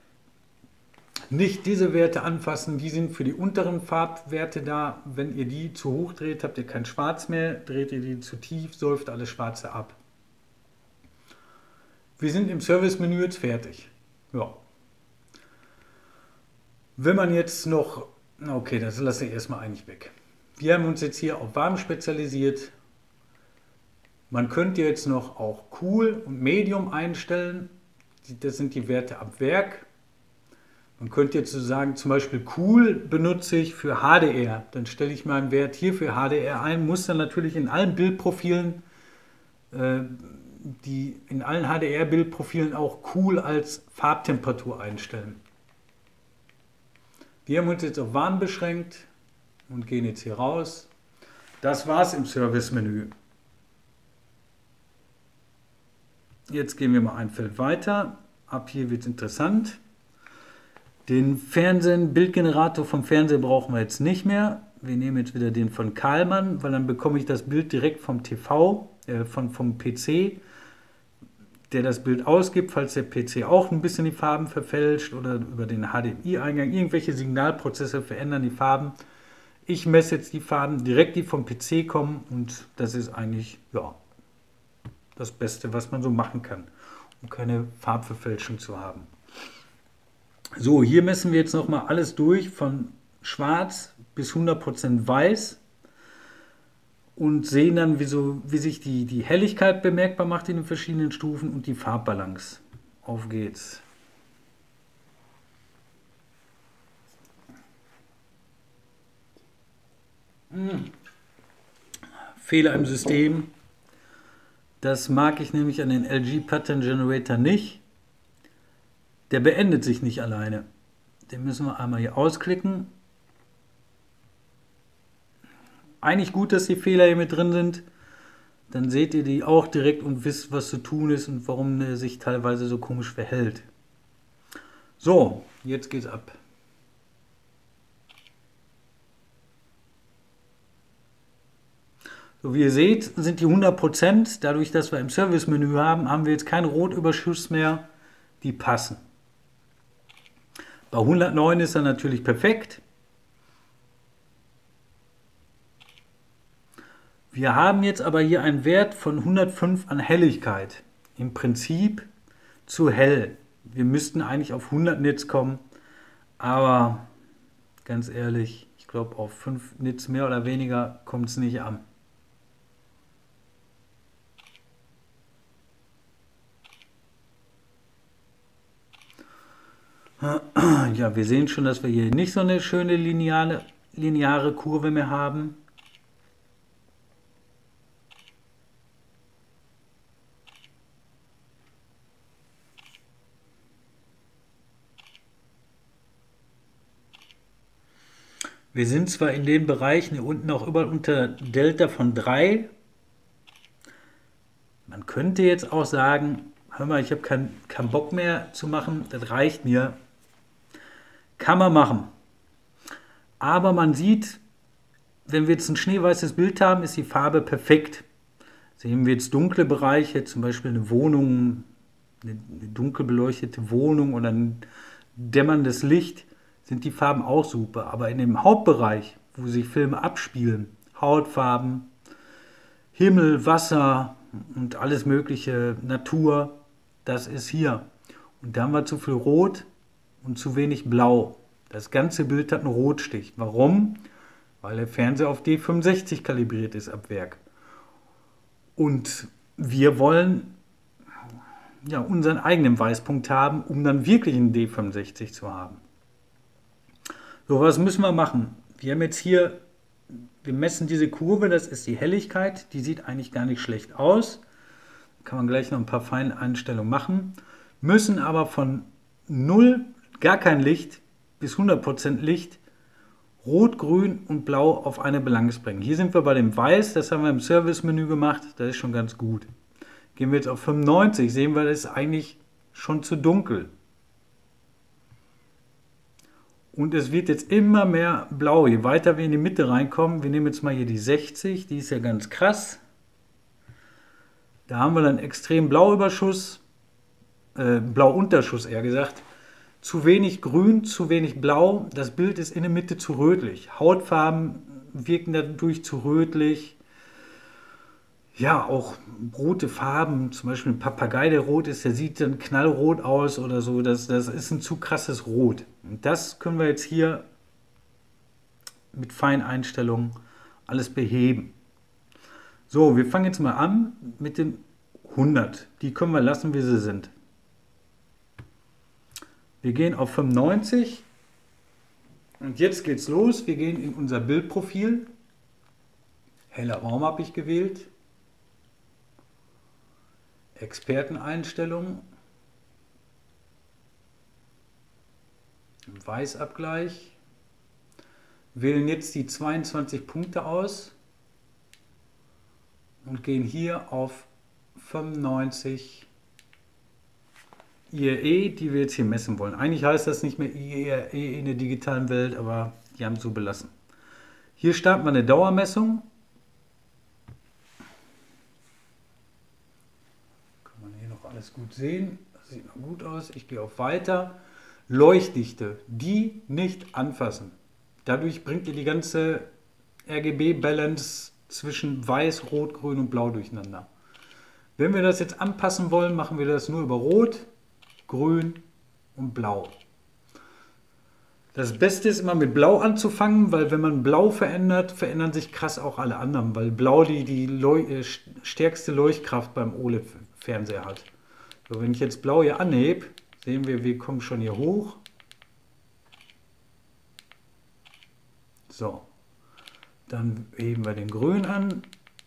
Nicht diese Werte anfassen. Die sind für die unteren Farbwerte da. Wenn ihr die zu hoch dreht, habt ihr kein Schwarz mehr. Dreht ihr die zu tief, säuft alles Schwarze ab. Wir sind im Service-Menü jetzt fertig. Ja. Wenn man jetzt noch, okay, das lasse ich erstmal eigentlich weg. Wir haben uns jetzt hier auf warm spezialisiert. Man könnte jetzt noch auch Cool und Medium einstellen. Das sind die Werte ab Werk. Man könnte jetzt so sagen, zum Beispiel Cool benutze ich für H D R. Dann stelle ich meinen Wert hier für H D R ein, muss dann natürlich in allen Bildprofilen äh, die in allen H D R-Bildprofilen auch Cool als Farbtemperatur einstellen. Wir haben uns jetzt auf warm beschränkt und gehen jetzt hier raus. Das war's im Service-Menü. Jetzt gehen wir mal ein Feld weiter. Ab hier wird es interessant. Den Fernsehen, Bildgenerator vom Fernseher brauchen wir jetzt nicht mehr. Wir nehmen jetzt wieder den von Karlmann, weil dann bekomme ich das Bild direkt vom T V, äh, von, vom P C, der das Bild ausgibt, falls der P C auch ein bisschen die Farben verfälscht oder über den H D M I-Eingang. Irgendwelche Signalprozesse verändern die Farben. Ich messe jetzt die Farben direkt, die vom P C kommen, und das ist eigentlich ja, das Beste, was man so machen kann, um keine Farbverfälschung zu haben. So, hier messen wir jetzt nochmal alles durch, von schwarz bis hundert Prozent weiß, und sehen dann, wie, so, wie sich die, die Helligkeit bemerkbar macht in den verschiedenen Stufen und die Farbbalance. Auf geht's. Hm. Fehler im System. Das mag ich nämlich an den L G Pattern Generator nicht. Der beendet sich nicht alleine. Den müssen wir einmal hier ausklicken. Eigentlich gut, dass die Fehler hier mit drin sind. Dann seht ihr die auch direkt und wisst, was zu tun ist und warum er sich teilweise so komisch verhält. So, jetzt geht's ab. So, wie ihr seht, sind die hundert Prozent. Dadurch, dass wir im Service-Menü haben, haben wir jetzt keinen Rotüberschuss mehr. Die passen. Bei hundertneun ist er natürlich perfekt. Wir haben jetzt aber hier einen Wert von hundertfünf an Helligkeit. Im Prinzip zu hell. Wir müssten eigentlich auf hundert Nits kommen, aber ganz ehrlich, ich glaube auf fünf Nits mehr oder weniger kommt es nicht an. Ja, wir sehen schon, dass wir hier nicht so eine schöne lineare, lineare Kurve mehr haben. Wir sind zwar in den Bereichen hier unten auch überall unter Delta von drei. Man könnte jetzt auch sagen, hör mal, ich habe keinen kein Bock mehr zu machen, das reicht mir. Kann man machen. Aber man sieht, wenn wir jetzt ein schneeweißes Bild haben, ist die Farbe perfekt. Sehen wir jetzt dunkle Bereiche, zum Beispiel eine Wohnung, eine dunkel beleuchtete Wohnung oder ein dämmerndes Licht, sind die Farben auch super. Aber in dem Hauptbereich, wo sich Filme abspielen, Hautfarben, Himmel, Wasser und alles mögliche, Natur, das ist hier. Und da haben wir zu viel Rot und zu wenig Blau. Das ganze Bild hat einen Rotstich. Warum? Weil der Fernseher auf D fünfundsechzig kalibriert ist ab Werk. Und wir wollen ja unseren eigenen Weißpunkt haben, um dann wirklich einen D fünfundsechzig zu haben. So, was müssen wir machen? Wir haben jetzt hier wir messen diese Kurve, das ist die Helligkeit, die sieht eigentlich gar nicht schlecht aus. Kann man gleich noch ein paar Feineinstellungen machen. Müssen aber von null, gar kein Licht, bis hundert Prozent Licht, Rot, Grün und Blau auf eine Balance bringen. Hier sind wir bei dem Weiß, das haben wir im Service-Menü gemacht, das ist schon ganz gut. Gehen wir jetzt auf fünfundneunzig, sehen wir, das ist eigentlich schon zu dunkel. Und es wird jetzt immer mehr blau, je weiter wir in die Mitte reinkommen. Wir nehmen jetzt mal hier die sechzig, die ist ja ganz krass. Da haben wir dann extrem Blauüberschuss, äh, Blauunterschuss eher gesagt. Zu wenig Grün, zu wenig Blau. Das Bild ist in der Mitte zu rötlich. Hautfarben wirken dadurch zu rötlich. Ja, auch rote Farben, zum Beispiel ein Papagei, der rot ist, der sieht dann knallrot aus oder so. Das, das ist ein zu krasses Rot. Und das können wir jetzt hier mit Feineinstellungen alles beheben. So, wir fangen jetzt mal an mit den hundert. Die können wir lassen, wie sie sind. Wir gehen auf fünfundneunzig und jetzt geht's los. Wir gehen in unser Bildprofil. Heller Raum habe ich gewählt. Experteneinstellungen. Weißabgleich. Wählen jetzt die zweiundzwanzig Punkte aus und gehen hier auf fünfundneunzig I R E, die wir jetzt hier messen wollen. Eigentlich heißt das nicht mehr I R E in der digitalen Welt, aber die haben es so belassen. Hier starten wir eine Dauermessung. Kann man hier noch alles gut sehen. Das sieht noch gut aus. Ich gehe auf Weiter. Leuchtdichte, die nicht anfassen. Dadurch bringt ihr die ganze R G B-Balance zwischen Weiß, Rot, Grün und Blau durcheinander. Wenn wir das jetzt anpassen wollen, machen wir das nur über Rot, Grün und Blau. Das Beste ist immer mit Blau anzufangen, weil wenn man Blau verändert, verändern sich krass auch alle anderen, weil Blau die, die Leu äh, stärkste Leuchtkraft beim O L E D-Fernseher hat. So, wenn ich jetzt Blau hier anhebe, sehen wir, wir kommen schon hier hoch. So, dann heben wir den Grün an.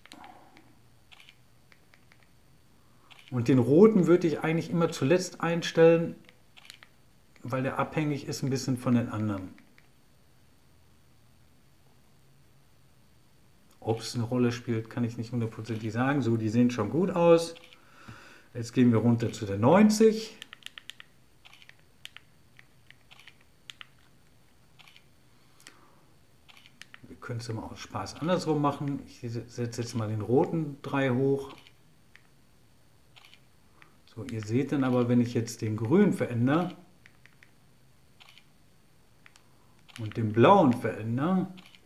Und den Roten würde ich eigentlich immer zuletzt einstellen, weil der abhängig ist ein bisschen von den anderen. Ob es eine Rolle spielt, kann ich nicht hundertprozentig sagen. So, die sehen schon gut aus. Jetzt gehen wir runter zu der neunzig. Wir können es immer aus Spaß andersrum machen. Ich setze jetzt mal den roten drei hoch. So, ihr seht dann aber, wenn ich jetzt den grünen verändere und den blauen verändere,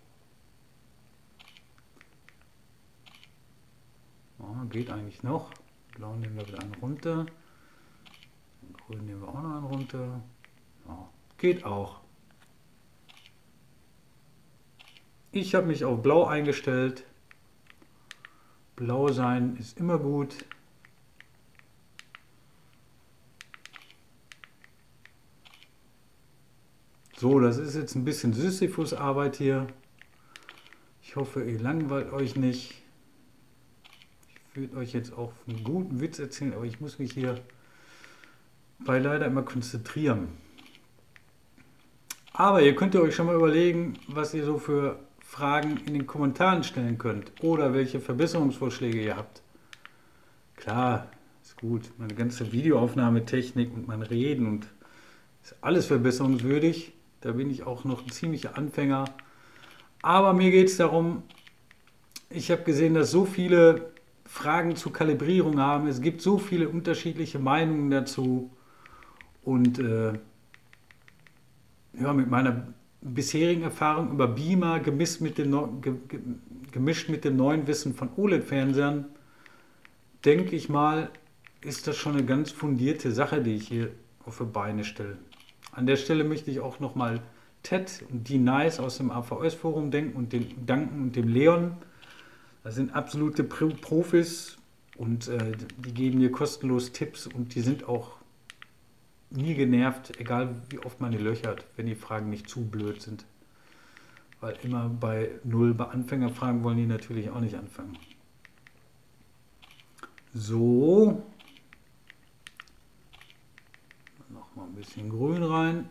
oh, geht eigentlich noch. Den blauen nehmen wir wieder einen runter. Den grünen nehmen wir auch noch einen runter. Ja, geht auch. Ich habe mich auf Blau eingestellt. Blau sein ist immer gut. So, das ist jetzt ein bisschen Sisyphus-Arbeit hier. Ich hoffe, ihr langweilt euch nicht. Ich würde euch jetzt auch einen guten Witz erzählen, aber ich muss mich hier bei leider immer konzentrieren. Aber ihr könnt euch schon mal überlegen, was ihr so für Fragen in den Kommentaren stellen könnt oder welche Verbesserungsvorschläge ihr habt. Klar, ist gut. Meine ganze Videoaufnahmetechnik und mein Reden und ist alles verbesserungswürdig. Da bin ich auch noch ein ziemlicher Anfänger. Aber mir geht es darum, ich habe gesehen, dass so viele Fragen zur Kalibrierung haben. Es gibt so viele unterschiedliche Meinungen dazu. Und äh, ja, mit meiner bisherigen Erfahrung über Beamer gemischt mit dem, gemischt mit dem neuen Wissen von O L E D-Fernsehern, denke ich mal, ist das schon eine ganz fundierte Sache, die ich hier auf die Beine stelle. An der Stelle möchte ich auch nochmal Ted und die Nice aus dem A V S-Forum denken und den danken und dem Leon. Das sind absolute Profis und äh, die geben mir kostenlos Tipps und die sind auch nie genervt, egal wie oft man die löchert, wenn die Fragen nicht zu blöd sind. Weil immer bei null bei Anfängerfragen wollen die natürlich auch nicht anfangen. So. Nochmal ein bisschen Grün rein.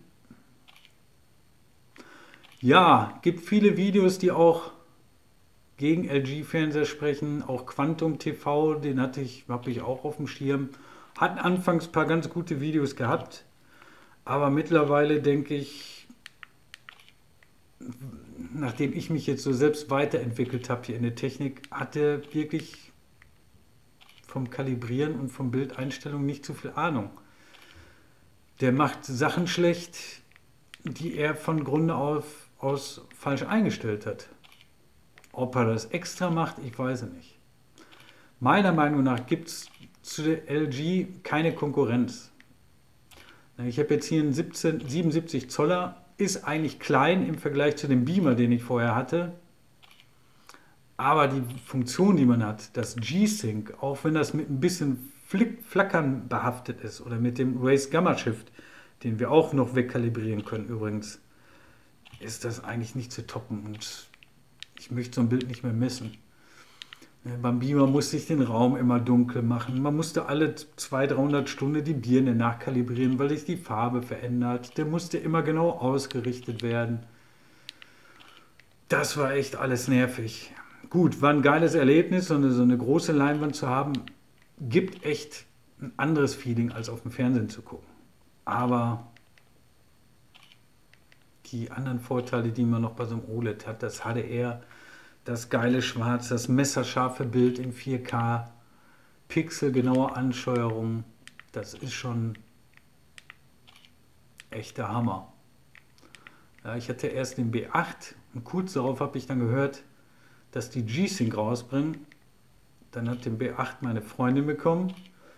Ja, gibt viele Videos, die auch gegen L G-Fernseher sprechen. Auch Quantum T V, den hatte ich, habe ich auch auf dem Schirm. Hat anfangs ein paar ganz gute Videos gehabt. Aber mittlerweile denke ich, nachdem ich mich jetzt so selbst weiterentwickelt habe hier in der Technik, hat er wirklich vom Kalibrieren und vom Bildeinstellung nicht so viel Ahnung. Der macht Sachen schlecht, die er von Grunde auf, aus falsch eingestellt hat. Ob er das extra macht, ich weiß es nicht. Meiner Meinung nach gibt es zu der L G keine Konkurrenz. Ich habe jetzt hier einen siebzehn, siebenundsiebzig Zoller, ist eigentlich klein im Vergleich zu dem Beamer, den ich vorher hatte. Aber die Funktion, die man hat, das G-Sync, auch wenn das mit ein bisschen Flick, Flackern behaftet ist oder mit dem Raise Gamma Shift, den wir auch noch wegkalibrieren können übrigens, ist das eigentlich nicht zu toppen und ich möchte so ein Bild nicht mehr messen. Beim Beamer musste ich den Raum immer dunkel machen. Man musste alle zweihundert, dreihundert Stunden die Birne nachkalibrieren, weil sich die Farbe verändert. Der musste immer genau ausgerichtet werden. Das war echt alles nervig. Gut, war ein geiles Erlebnis, so eine, so eine große Leinwand zu haben, gibt echt ein anderes Feeling, als auf dem Fernsehen zu gucken. Aber die anderen Vorteile, die man noch bei so einem O L E D hat, das H D R, das geile Schwarz, das messerscharfe Bild in vier K, pixelgenaue Ansteuerung, das ist schon echter Hammer. Ja, ich hatte erst den B acht und kurz darauf habe ich dann gehört, dass die G-Sync rausbringen. Dann hat den B acht meine Freundin bekommen,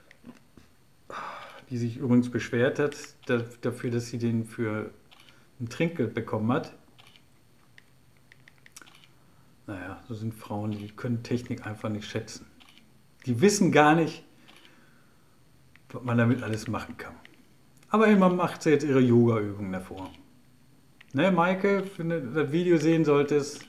die sich übrigens beschwert hat dafür, dass sie den für ein Trinkgeld bekommen hat. Naja, so sind Frauen, die können Technik einfach nicht schätzen. Die wissen gar nicht, was man damit alles machen kann. Aber immerhin macht sie jetzt ihre Yoga-Übungen davor. Ne, Maike, wenn du das Video sehen solltest,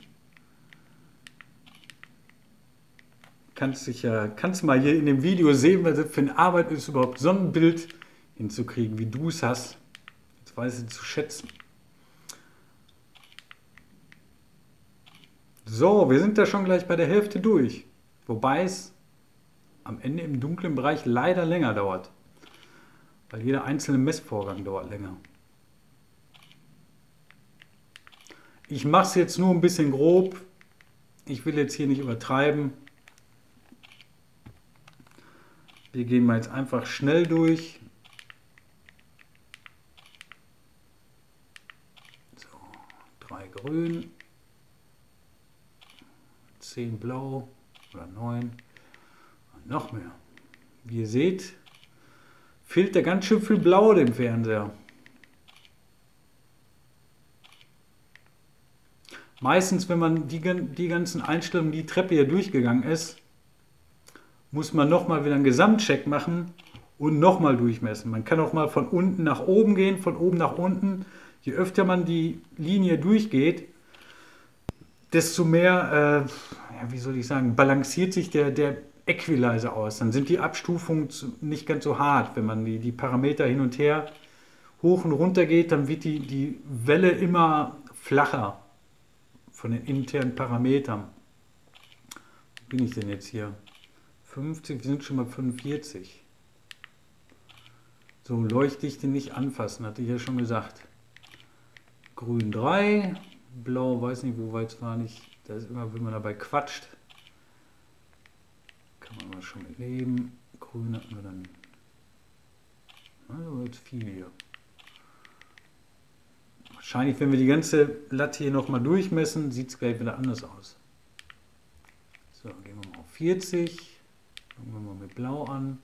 kannst dich ja, kannst mal hier in dem Video sehen, was das für eine Arbeit ist, überhaupt so ein Bild hinzukriegen, wie du es hast. Jetzt weiß ich zu schätzen. So, wir sind da schon gleich bei der Hälfte durch. Wobei es am Ende im dunklen Bereich leider länger dauert. Weil jeder einzelne Messvorgang dauert länger. Ich mache es jetzt nur ein bisschen grob. Ich will jetzt hier nicht übertreiben. Wir gehen mal jetzt einfach schnell durch. So, drei grün. zehn blau oder neun und noch mehr. Wie ihr seht, fehlt da ganz schön viel Blau dem Fernseher. Meistens, wenn man die, die ganzen Einstellungen, die Treppe hier durchgegangen ist, muss man nochmal wieder einen Gesamtcheck machen und nochmal durchmessen. Man kann auch mal von unten nach oben gehen, von oben nach unten. Je öfter man die Linie durchgeht, desto mehr, äh, ja, wie soll ich sagen, balanciert sich der, der Equalizer aus. Dann sind die Abstufungen nicht ganz so hart. Wenn man die, die Parameter hin und her hoch und runter geht, dann wird die, die Welle immer flacher von den internen Parametern. Wo bin ich denn jetzt hier? fünfzig, wir sind schon mal fünfundvierzig. So, Leuchtdichte nicht anfassen, hatte ich ja schon gesagt. Grün drei. Blau, weiß nicht, wo weit es war nicht. Da ist immer, wenn man dabei quatscht. Kann man aber schon mit leben. Grün hatten wir dann. Also jetzt viel hier. Wahrscheinlich, wenn wir die ganze Latte hier nochmal durchmessen, sieht es gleich wieder anders aus. So, gehen wir mal auf vierzig. Fangen wir mal mit Blau an.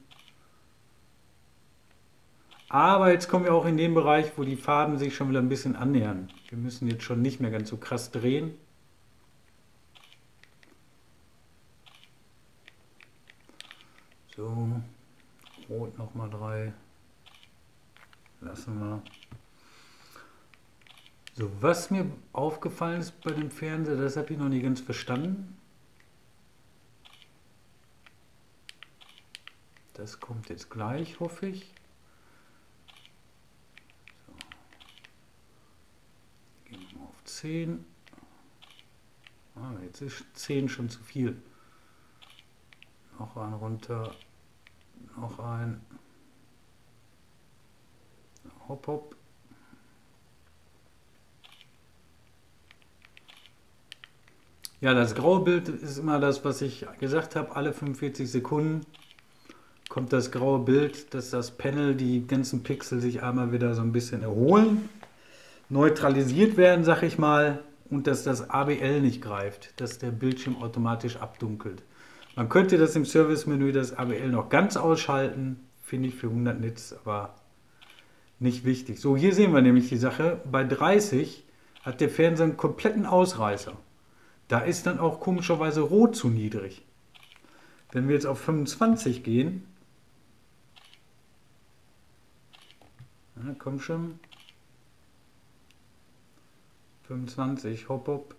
Aber jetzt kommen wir auch in den Bereich, wo die Farben sich schon wieder ein bisschen annähern. Wir müssen jetzt schon nicht mehr ganz so krass drehen. So, Rot nochmal drei. Lassen wir. So, was mir aufgefallen ist bei dem Fernseher, das habe ich noch nicht ganz verstanden. Das kommt jetzt gleich, hoffe ich. So. Gehen wir mal auf zehn. Ah, jetzt ist zehn schon zu viel. Noch ein runter. Noch ein. Hopp, hopp. Ja, das graue Bild ist immer das, was ich gesagt habe. Alle fünfundvierzig Sekunden kommt das graue Bild, dass das Panel, die ganzen Pixel sich einmal wieder so ein bisschen erholen, neutralisiert werden, sag ich mal, und dass das A B L nicht greift, dass der Bildschirm automatisch abdunkelt. Man könnte das im Service-Menü, das A B L, noch ganz ausschalten, finde ich für hundert Nits, aber nicht wichtig. So, hier sehen wir nämlich die Sache. Bei dreißig hat der Fernseher einen kompletten Ausreißer. Da ist dann auch komischerweise Rot zu niedrig. Wenn wir jetzt auf fünfundzwanzig gehen, na, komm schon, fünfundzwanzig, hopp, hopp.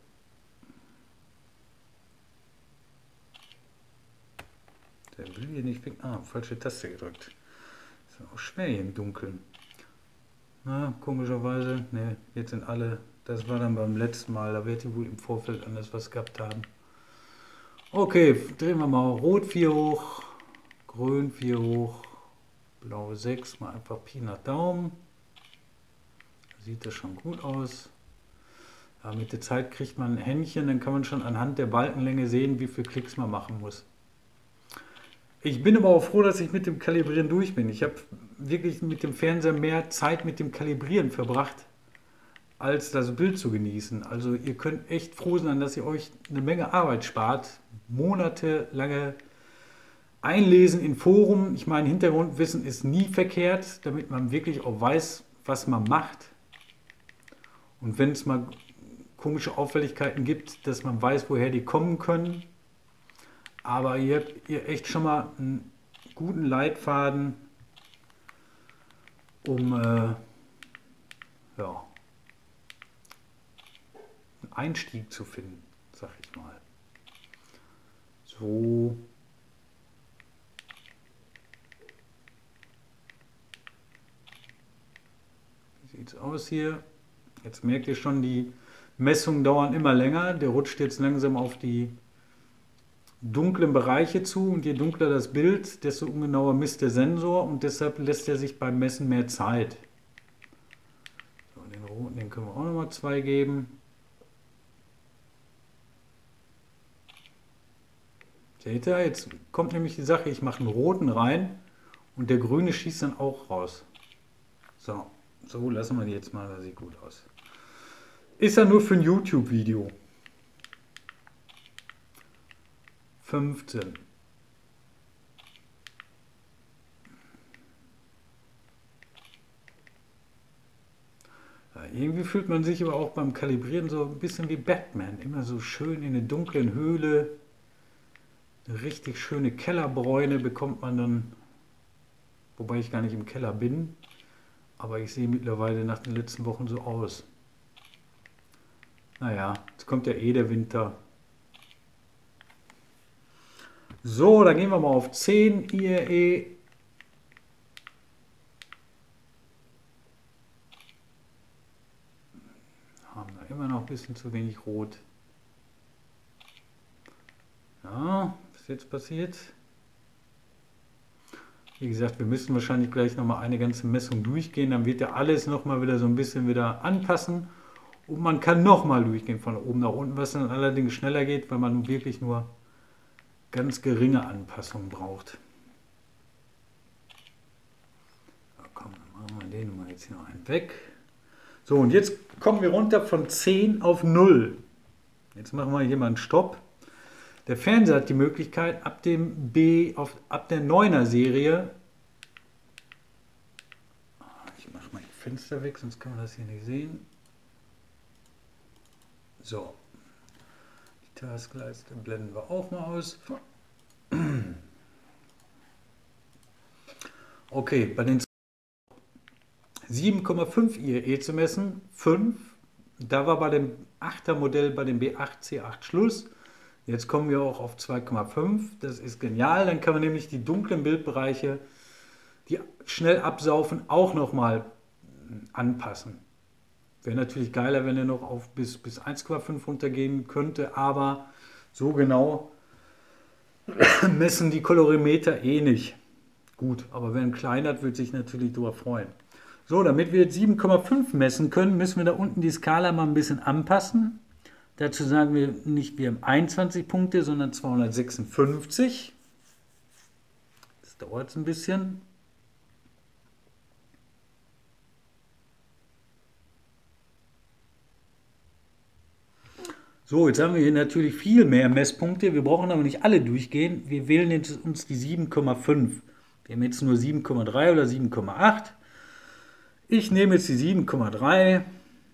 Der will hier nicht weg. Ah, falsche Taste gedrückt. Ist auch schwer hier im Dunkeln. Na, komischerweise, ne, jetzt sind alle. Das war dann beim letzten Mal, da wird die wohl im Vorfeld anders was gehabt haben. Okay, drehen wir mal Rot vier hoch, Grün vier hoch, Blau sechs, mal einfach Pi nach Daumen. Sieht das schon gut aus. Ja, mit der Zeit kriegt man ein Händchen, dann kann man schon anhand der Balkenlänge sehen, wie viele Klicks man machen muss. Ich bin aber auch froh, dass ich mit dem Kalibrieren durch bin. Ich habe wirklich mit dem Fernseher mehr Zeit mit dem Kalibrieren verbracht, als das Bild zu genießen. Also ihr könnt echt froh sein, dass ihr euch eine Menge Arbeit spart. Monatelange Einlesen in Foren. Ich meine, Hintergrundwissen ist nie verkehrt, damit man wirklich auch weiß, was man macht. Und wenn es mal komische Auffälligkeiten gibt, dass man weiß, woher die kommen können. Aber ihr habt ihr echt schon mal einen guten Leitfaden, um äh, ja, einen Einstieg zu finden, sag ich mal. So. Wie sieht es aus hier? Jetzt merkt ihr schon, die Messungen dauern immer länger. Der rutscht jetzt langsam auf die dunklen Bereiche zu, und je dunkler das Bild, desto ungenauer misst der Sensor, und deshalb lässt er sich beim Messen mehr Zeit. So, den roten, den können wir auch nochmal zwei geben. Seht ihr, jetzt kommt nämlich die Sache, ich mache einen roten rein und der grüne schießt dann auch raus. So, so lassen wir die jetzt mal, das sieht gut aus. Ist ja nur für ein YouTube-Video. fünfzehn. Ja, irgendwie fühlt man sich aber auch beim Kalibrieren so ein bisschen wie Batman. Immer so schön in der dunklen Höhle. Eine richtig schöne Kellerbräune bekommt man dann, wobei ich gar nicht im Keller bin. Aber ich sehe mittlerweile nach den letzten Wochen so aus. Naja, jetzt kommt ja eh der Winter. So, dann gehen wir mal auf zehn I R E. Haben da immer noch ein bisschen zu wenig Rot. Ja, was ist jetzt passiert? Wie gesagt, wir müssen wahrscheinlich gleich nochmal eine ganze Messung durchgehen. Dann wird ja alles nochmal wieder so ein bisschen wieder anpassen. Und man kann nochmal durchgehen von oben nach unten, was dann allerdings schneller geht, weil man wirklich nur ganz geringe Anpassungen braucht. So, komm, dann machen wir den mal jetzt hier noch einen weg. So, und jetzt kommen wir runter von zehn auf null. Jetzt machen wir hier mal einen Stopp. Der Fernseher hat die Möglichkeit, ab dem B, auf, ab der neuner Serie, ich mache mal die Fenster weg, sonst kann man das hier nicht sehen. So, die Taskleiste blenden wir auch mal aus. Okay, bei den sieben Komma fünf I R E zu messen, fünf, Da war bei dem achter Modell, bei dem B acht C acht Schluss. Jetzt kommen wir auch auf zwei Komma fünf. Das ist genial. Dann kann man nämlich die dunklen Bildbereiche, die schnell absaufen, auch nochmal anpassen. Wäre natürlich geiler, wenn er noch auf bis, bis eins Komma fünf runtergehen könnte, aber so genau messen die Kolorimeter eh nicht. Gut, aber wer einen kleinen hat, wird sich natürlich darüber freuen. So, damit wir jetzt sieben Komma fünf messen können, müssen wir da unten die Skala mal ein bisschen anpassen. Dazu sagen wir nicht, wir haben einundzwanzig Punkte, sondern zweihundertsechsundfünfzig. Das dauert jetzt ein bisschen. So, jetzt haben wir hier natürlich viel mehr Messpunkte. Wir brauchen aber nicht alle durchgehen. Wir wählen jetzt uns die sieben Komma fünf. Wir haben jetzt nur sieben Komma drei oder sieben Komma acht. Ich nehme jetzt die sieben Komma drei.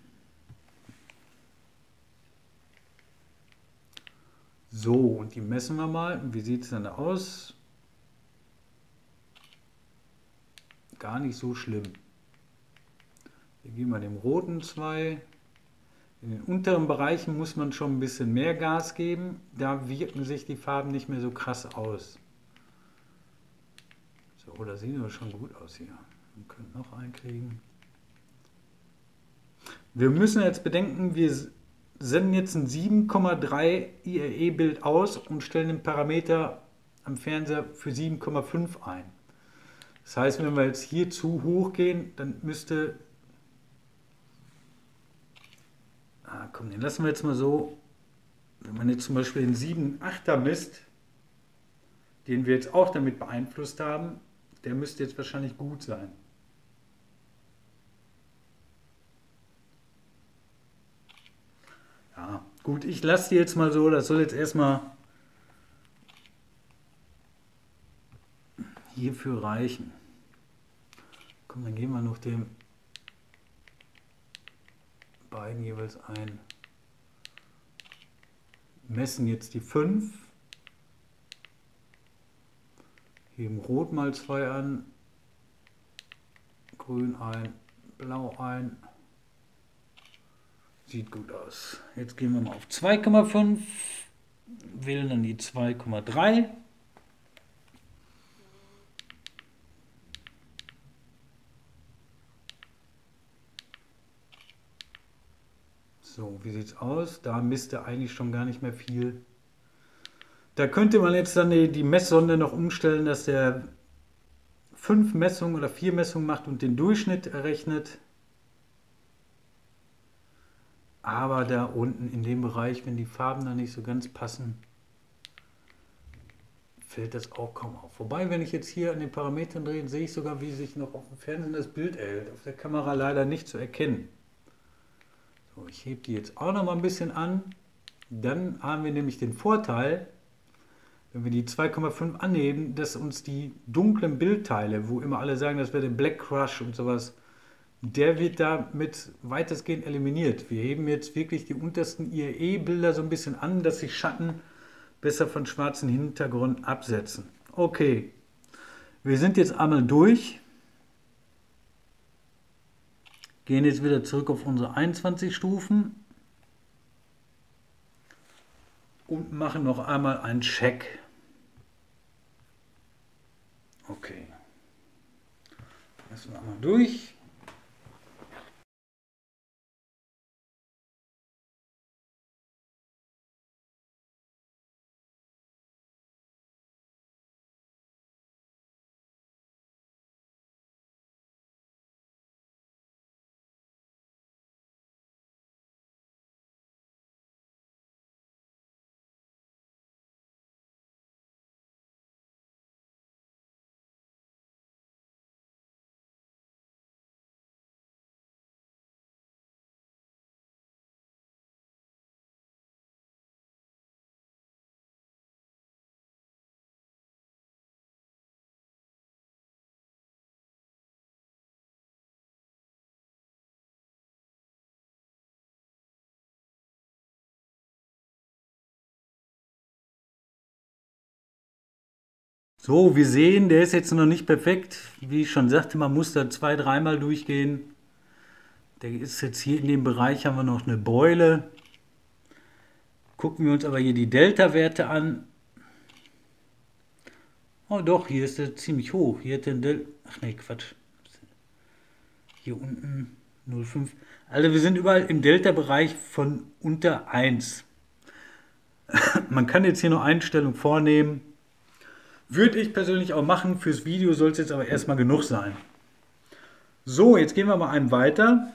So, und die messen wir mal. Wie sieht es dann aus? Gar nicht so schlimm. Hier geben wir dem roten zwei. In den unteren Bereichen muss man schon ein bisschen mehr Gas geben. Da wirken sich die Farben nicht mehr so krass aus. So, das sieht aber schon gut aus hier. Wir können noch einkriegen. Wir müssen jetzt bedenken, wir senden jetzt ein sieben Komma drei I R E-Bild aus und stellen den Parameter am Fernseher für sieben Komma fünf ein. Das heißt, wenn wir jetzt hier zu hoch gehen, dann müsste... Ah, komm, den lassen wir jetzt mal so. Wenn man jetzt zum Beispiel den sieben Komma achter misst, den wir jetzt auch damit beeinflusst haben, der müsste jetzt wahrscheinlich gut sein. Ja, gut, ich lasse die jetzt mal so. Das soll jetzt erstmal hierfür reichen. Komm, dann gehen wir noch dem beiden jeweils ein. Messen jetzt die fünf. Heben Rot mal zwei an. Grün ein. Blau ein. Sieht gut aus. Jetzt gehen wir mal auf zwei Komma fünf. Wählen dann die zwei Komma drei. So, wie sieht es aus? Da misst er eigentlich schon gar nicht mehr viel. Da könnte man jetzt dann die, die Messsonde noch umstellen, dass der fünf Messungen oder vier Messungen macht und den Durchschnitt errechnet. Aber da unten in dem Bereich, wenn die Farben da nicht so ganz passen, fällt das auch kaum auf. Wobei, wenn ich jetzt hier an den Parametern drehe, sehe ich sogar, wie sich noch auf dem Fernsehen das Bild erhält. Auf der Kamera leider nicht zu erkennen. So, ich hebe die jetzt auch noch mal ein bisschen an. Dann haben wir nämlich den Vorteil, wenn wir die zwei Komma fünf anheben, dass uns die dunklen Bildteile, wo immer alle sagen, das wäre der Black Crush und sowas, der wird damit weitestgehend eliminiert. Wir heben jetzt wirklich die untersten I R E-Bilder so ein bisschen an, dass sich Schatten besser von schwarzen Hintergrund absetzen. Okay, wir sind jetzt einmal durch. Gehen jetzt wieder zurück auf unsere einundzwanzig Stufen und machen noch einmal einen Check. Okay, lassen wir einmal durch. So, wir sehen, der ist jetzt noch nicht perfekt. Wie ich schon sagte, man muss da zwei, dreimal durchgehen. Der ist jetzt hier in dem Bereich, haben wir noch eine Beule. Gucken wir uns aber hier die Delta-Werte an. Oh doch, hier ist er ziemlich hoch. Hier hat der Delta... Ach nee, Quatsch. Hier unten null Komma fünf. Also wir sind überall im Delta-Bereich von unter eins. Man kann jetzt hier noch Einstellungen vornehmen. Würde ich persönlich auch machen. Fürs Video soll es jetzt aber erstmal genug sein. So, jetzt gehen wir mal einen weiter.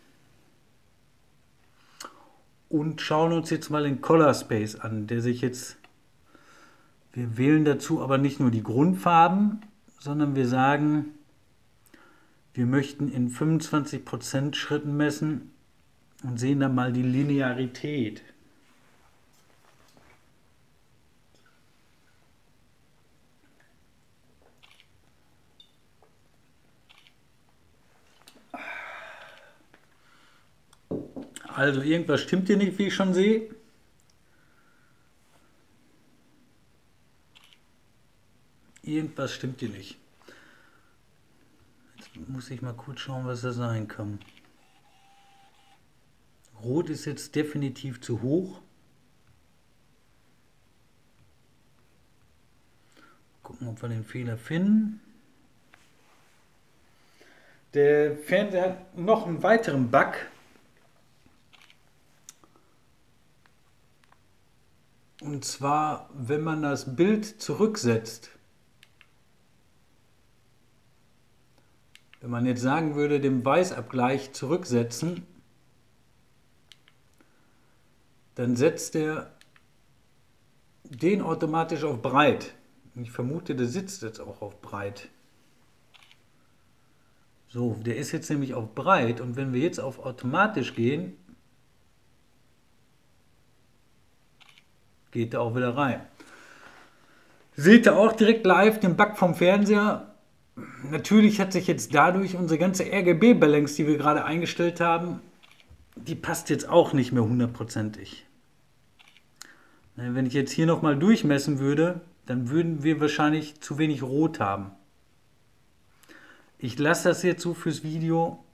Und schauen uns jetzt mal den Color Space an, der sich jetzt... Wir wählen dazu aber nicht nur die Grundfarben, sondern wir sagen, wir möchten in fünfundzwanzig Prozent Schritten messen und sehen dann mal die Linearität. Also irgendwas stimmt hier nicht, wie ich schon sehe. Irgendwas stimmt hier nicht. Jetzt muss ich mal kurz schauen, was das sein kann. Rot ist jetzt definitiv zu hoch. Gucken, ob wir den Fehler finden. Der Fernseher hat noch einen weiteren Bug. Und zwar, wenn man das Bild zurücksetzt. Wenn man jetzt sagen würde, den Weißabgleich zurücksetzen, dann setzt er den automatisch auf breit. Ich vermute, der sitzt jetzt auch auf breit. So, der ist jetzt nämlich auf breit und wenn wir jetzt auf automatisch gehen, geht er auch wieder rein. Seht ihr auch direkt live den Bug vom Fernseher. Natürlich hat sich jetzt dadurch unsere ganze R G B-Balance, die wir gerade eingestellt haben, die passt jetzt auch nicht mehr hundertprozentig. Wenn ich jetzt hier nochmal durchmessen würde, dann würden wir wahrscheinlich zu wenig Rot haben. Ich lasse das jetzt so fürs Video.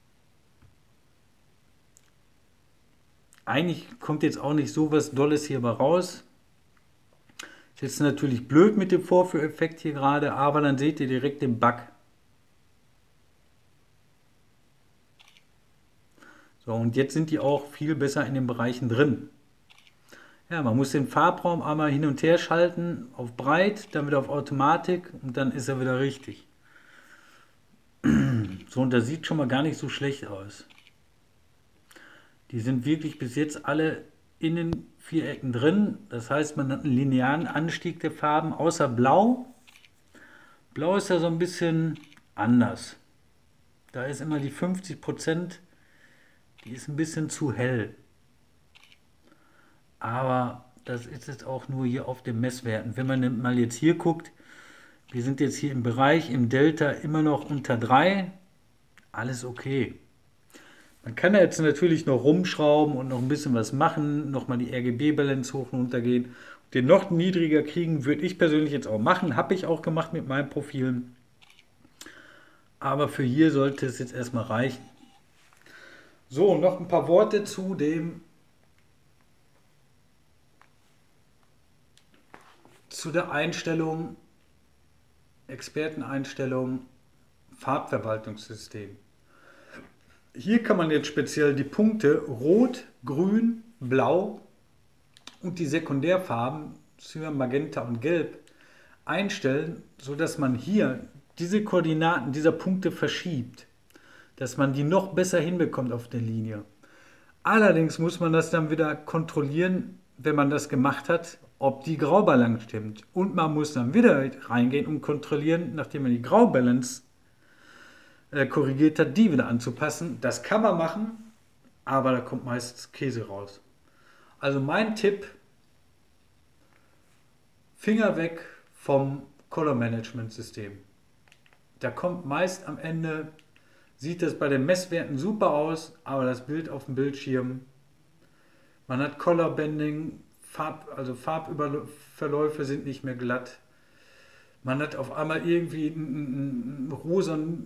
Eigentlich kommt jetzt auch nicht so was Dolles hierbei raus. Ist jetzt natürlich blöd mit dem Vorführeffekt hier gerade, aber dann seht ihr direkt den Bug. So, und jetzt sind die auch viel besser in den Bereichen drin. Ja, man muss den Farbraum einmal hin und her schalten, auf breit, dann wieder auf Automatik und dann ist er wieder richtig. So, und das sieht schon mal gar nicht so schlecht aus. Die sind wirklich bis jetzt alle in den Vierecken drin. Das heißt, man hat einen linearen Anstieg der Farben, außer Blau. Blau ist ja so ein bisschen anders. Da ist immer die fünfzig Prozent, die ist ein bisschen zu hell. Aber das ist jetzt auch nur hier auf den Messwerten. Wenn man mal jetzt hier guckt, wir sind jetzt hier im Bereich, im Delta immer noch unter drei. Alles okay. Man kann da jetzt natürlich noch rumschrauben und noch ein bisschen was machen, nochmal die R G B-Balance hoch und runter gehen. Den noch niedriger kriegen würde ich persönlich jetzt auch machen, habe ich auch gemacht mit meinen Profilen. Aber für hier sollte es jetzt erstmal reichen. So, noch ein paar Worte zu dem zu der Einstellung, Experteneinstellung, Farbverwaltungssystem. Hier kann man jetzt speziell die Punkte Rot, Grün, Blau und die Sekundärfarben Cyan, Magenta und Gelb einstellen, sodass man hier diese Koordinaten dieser Punkte verschiebt, dass man die noch besser hinbekommt auf der Linie. Allerdings muss man das dann wieder kontrollieren, wenn man das gemacht hat, ob die Graubalance stimmt. Und man muss dann wieder reingehen und kontrollieren, nachdem man die Graubalance korrigiert hat, die wieder anzupassen. Das kann man machen, aber da kommt meist Käse raus. Also mein Tipp, Finger weg vom Color Management System. Da kommt meist am Ende, sieht das bei den Messwerten super aus, aber das Bild auf dem Bildschirm, man hat Color Bending, Farb, also Farbverläufe sind nicht mehr glatt. Man hat auf einmal irgendwie einen, einen rosa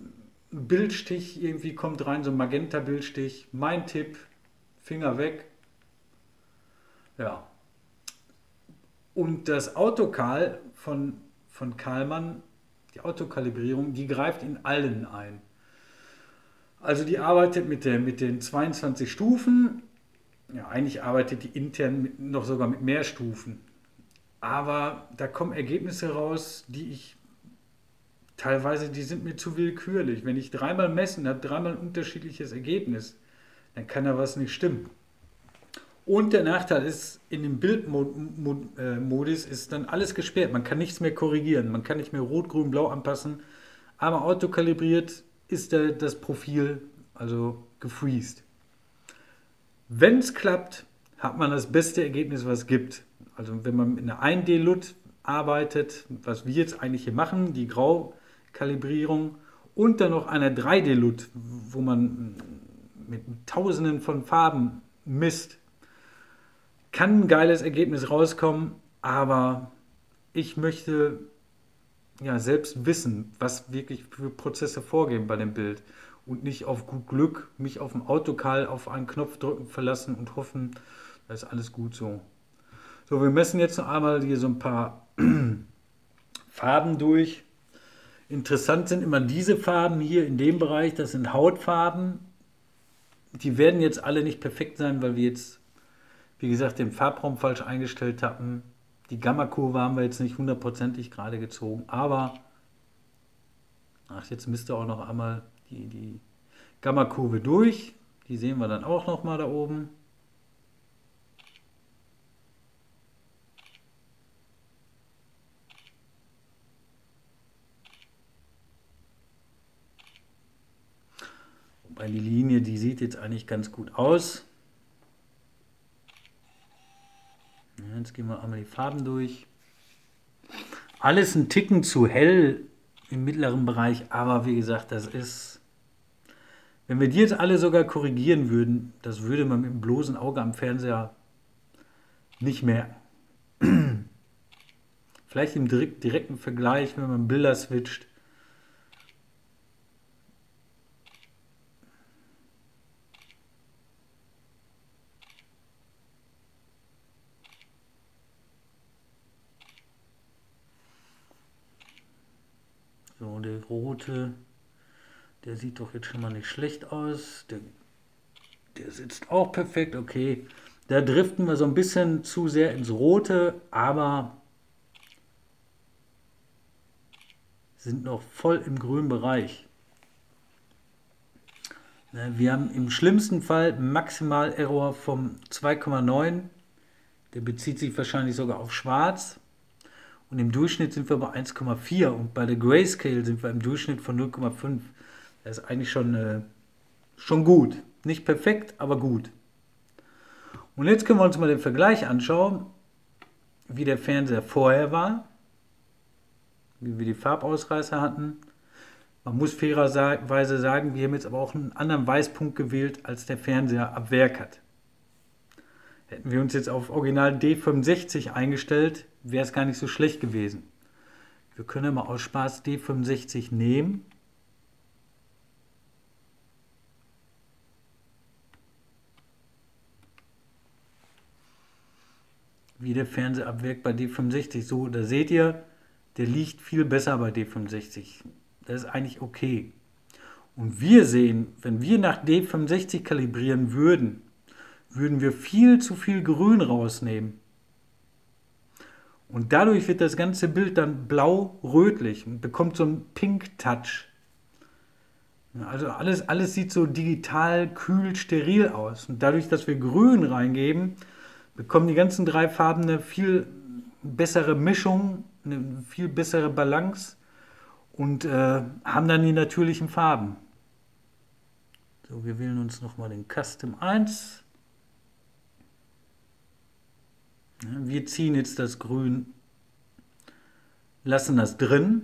ein Bildstich irgendwie kommt rein, so ein Magenta-Bildstich. Mein Tipp, Finger weg. Ja. Und das Autokal von, von Kalman, die Autokalibrierung, die greift in allen ein. Also die arbeitet mit, der, mit den zweiundzwanzig Stufen. Ja, eigentlich arbeitet die intern mit, noch sogar mit mehr Stufen. Aber da kommen Ergebnisse raus, die ich teilweise, die sind mir zu willkürlich. Wenn ich dreimal messen habe, dreimal ein unterschiedliches Ergebnis, dann kann da was nicht stimmen. Und der Nachteil ist, in dem Bildmodus ist dann alles gesperrt. Man kann nichts mehr korrigieren. Man kann nicht mehr Rot, Grün, Blau anpassen. Aber autokalibriert ist der, das Profil also gefreezed. Wenn es klappt, hat man das beste Ergebnis, was es gibt. Also wenn man mit einer eins D L U T arbeitet, was wir jetzt eigentlich hier machen, die Graukalibrierung, und dann noch einer drei D L U T, wo man mit Tausenden von Farben misst, kann ein geiles Ergebnis rauskommen, aber ich möchte ja selbst wissen, was wirklich für Prozesse vorgehen bei dem Bild und nicht auf gut Glück mich auf dem Autokal auf einen Knopf drücken verlassen und hoffen, da ist alles gut so. So, wir messen jetzt noch einmal hier so ein paar Farben durch. Interessant sind immer diese Farben hier in dem Bereich, das sind Hautfarben. Die werden jetzt alle nicht perfekt sein, weil wir jetzt, wie gesagt, den Farbraum falsch eingestellt hatten. Die Gamma-Kurve haben wir jetzt nicht hundertprozentig gerade gezogen, aber ach, jetzt müsste auch noch einmal die, die Gamma-Kurve durch. Die sehen wir dann auch noch mal da oben. Wobei die Linie, die sieht jetzt eigentlich ganz gut aus. Jetzt gehen wir einmal die Farben durch. Alles ein Ticken zu hell im mittleren Bereich, aber wie gesagt, das ist, wenn wir die jetzt alle sogar korrigieren würden, das würde man mit dem bloßen Auge am Fernseher nicht merken. Vielleicht im direkten Vergleich, wenn man Bilder switcht. So, der rote, der sieht doch jetzt schon mal nicht schlecht aus. Der, der sitzt auch perfekt, okay. Da driften wir so ein bisschen zu sehr ins Rote, aber sind noch voll im grünen Bereich. Wir haben im schlimmsten Fall maximal Error vom zwei Komma neun. Der bezieht sich wahrscheinlich sogar auf schwarz. Und im Durchschnitt sind wir bei eins Komma vier und bei der Grayscale sind wir im Durchschnitt von null Komma fünf. Das ist eigentlich schon, äh, schon gut. Nicht perfekt, aber gut. Und jetzt können wir uns mal den Vergleich anschauen, wie der Fernseher vorher war, wie wir die Farbausreißer hatten. Man muss fairerweise sagen, wir haben jetzt aber auch einen anderen Weißpunkt gewählt, als der Fernseher ab Werk hat. Hätten wir uns jetzt auf Original D fünfundsechzig eingestellt, wäre es gar nicht so schlecht gewesen. Wir können ja mal aus Spaß D fünfundsechzig nehmen. Wie der Fernseher ab Werk bei D fünfundsechzig. So, da seht ihr, der liegt viel besser bei D fünfundsechzig. Das ist eigentlich okay. Und wir sehen, wenn wir nach D fünfundsechzig kalibrieren würden, würden wir viel zu viel Grün rausnehmen. Und dadurch wird das ganze Bild dann blau-rötlich und bekommt so einen Pink-Touch. Also alles, alles sieht so digital, kühl, steril aus. Und dadurch, dass wir Grün reingeben, bekommen die ganzen drei Farben eine viel bessere Mischung, eine viel bessere Balance und äh, haben dann die natürlichen Farben. So, wir wählen uns nochmal den Custom eins. Wir ziehen jetzt das Grün, lassen das drin.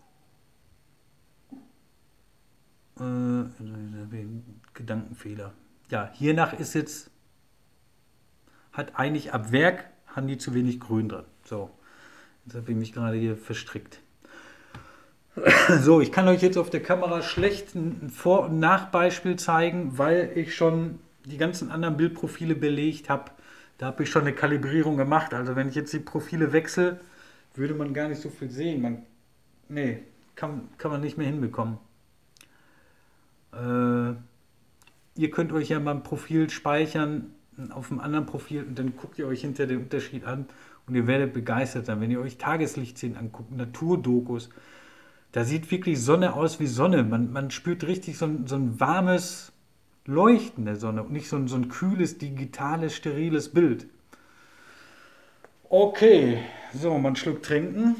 Äh, Gedankenfehler. Ja, hiernach ist jetzt, hat eigentlich ab Werk, haben die zu wenig Grün drin. So, jetzt habe ich mich gerade hier verstrickt. So, ich kann euch jetzt auf der Kamera schlecht ein Vor- und Nachbeispiel zeigen, weil ich schon die ganzen anderen Bildprofile belegt habe. Da habe ich schon eine Kalibrierung gemacht. Also wenn ich jetzt die Profile wechsle, würde man gar nicht so viel sehen. Man, nee, kann, kann man nicht mehr hinbekommen. Äh, ihr könnt euch ja mal ein Profil speichern auf einem anderen Profil und dann guckt ihr euch hinter den Unterschied an und ihr werdet begeistert sein. Wenn ihr euch Tageslichtszenen anguckt, Naturdokus, da sieht wirklich Sonne aus wie Sonne. Man, man spürt richtig so ein, so ein warmes Leuchten der Sonne und nicht so ein, so ein kühles, digitales, steriles Bild. Okay, so, mal einen Schluck trinken.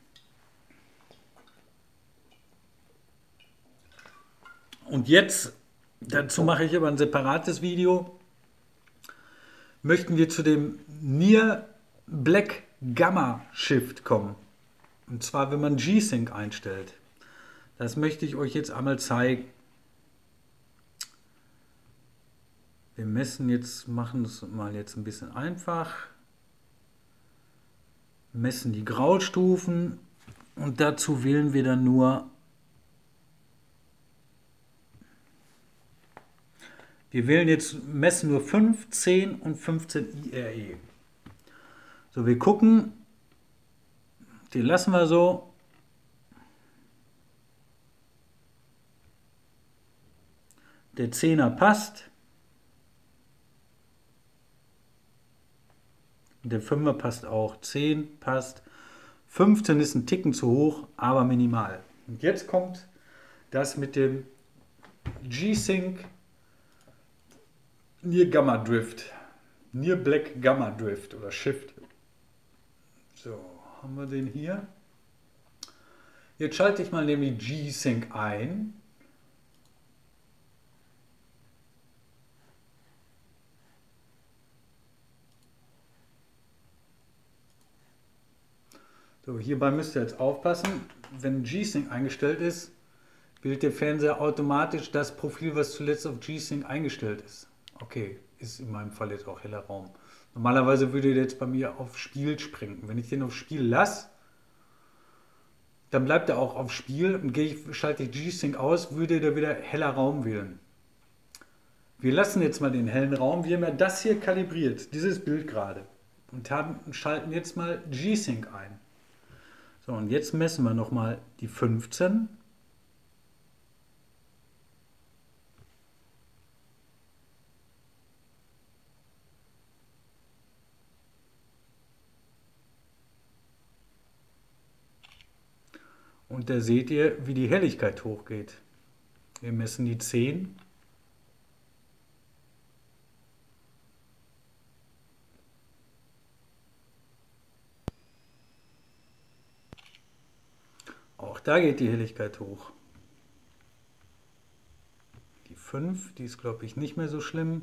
Und jetzt, dazu mache ich aber ein separates Video, möchten wir zu dem Near Black Gamma Shift kommen. Und zwar, wenn man G-Sync einstellt. Das möchte ich euch jetzt einmal zeigen. Wir messen jetzt, machen es mal jetzt ein bisschen einfach. Messen die Graustufen und dazu wählen wir dann nur, wir wählen jetzt, messen nur fünf, zehn und fünfzehn I R E. So, wir gucken, den lassen wir so. Der zehner passt. Der fünfer passt auch. zehn passt. fünfzehn ist ein Ticken zu hoch, aber minimal. Und jetzt kommt das mit dem G-Sync Near Gamma Drift. Near Black Gamma Drift oder Shift. So, haben wir den hier. Jetzt schalte ich mal nämlich G-Sync ein. So, hierbei müsst ihr jetzt aufpassen, wenn G-Sync eingestellt ist, wählt der Fernseher automatisch das Profil, was zuletzt auf G-Sync eingestellt ist. Okay, ist in meinem Fall jetzt auch heller Raum. Normalerweise würde der jetzt bei mir auf Spiel springen. Wenn ich den auf Spiel lasse, dann bleibt er auch auf Spiel und gehe ich, schalte ich G-Sync aus, würde der wieder heller Raum wählen. Wir lassen jetzt mal den hellen Raum. Wir haben ja das hier kalibriert, dieses Bild gerade. Und haben, schalten jetzt mal G-Sync ein. So, und jetzt messen wir nochmal die fünfzehn. Und da seht ihr, wie die Helligkeit hochgeht. Wir messen die zehn. Auch da geht die Helligkeit hoch. Die fünf, die ist, glaube ich, nicht mehr so schlimm.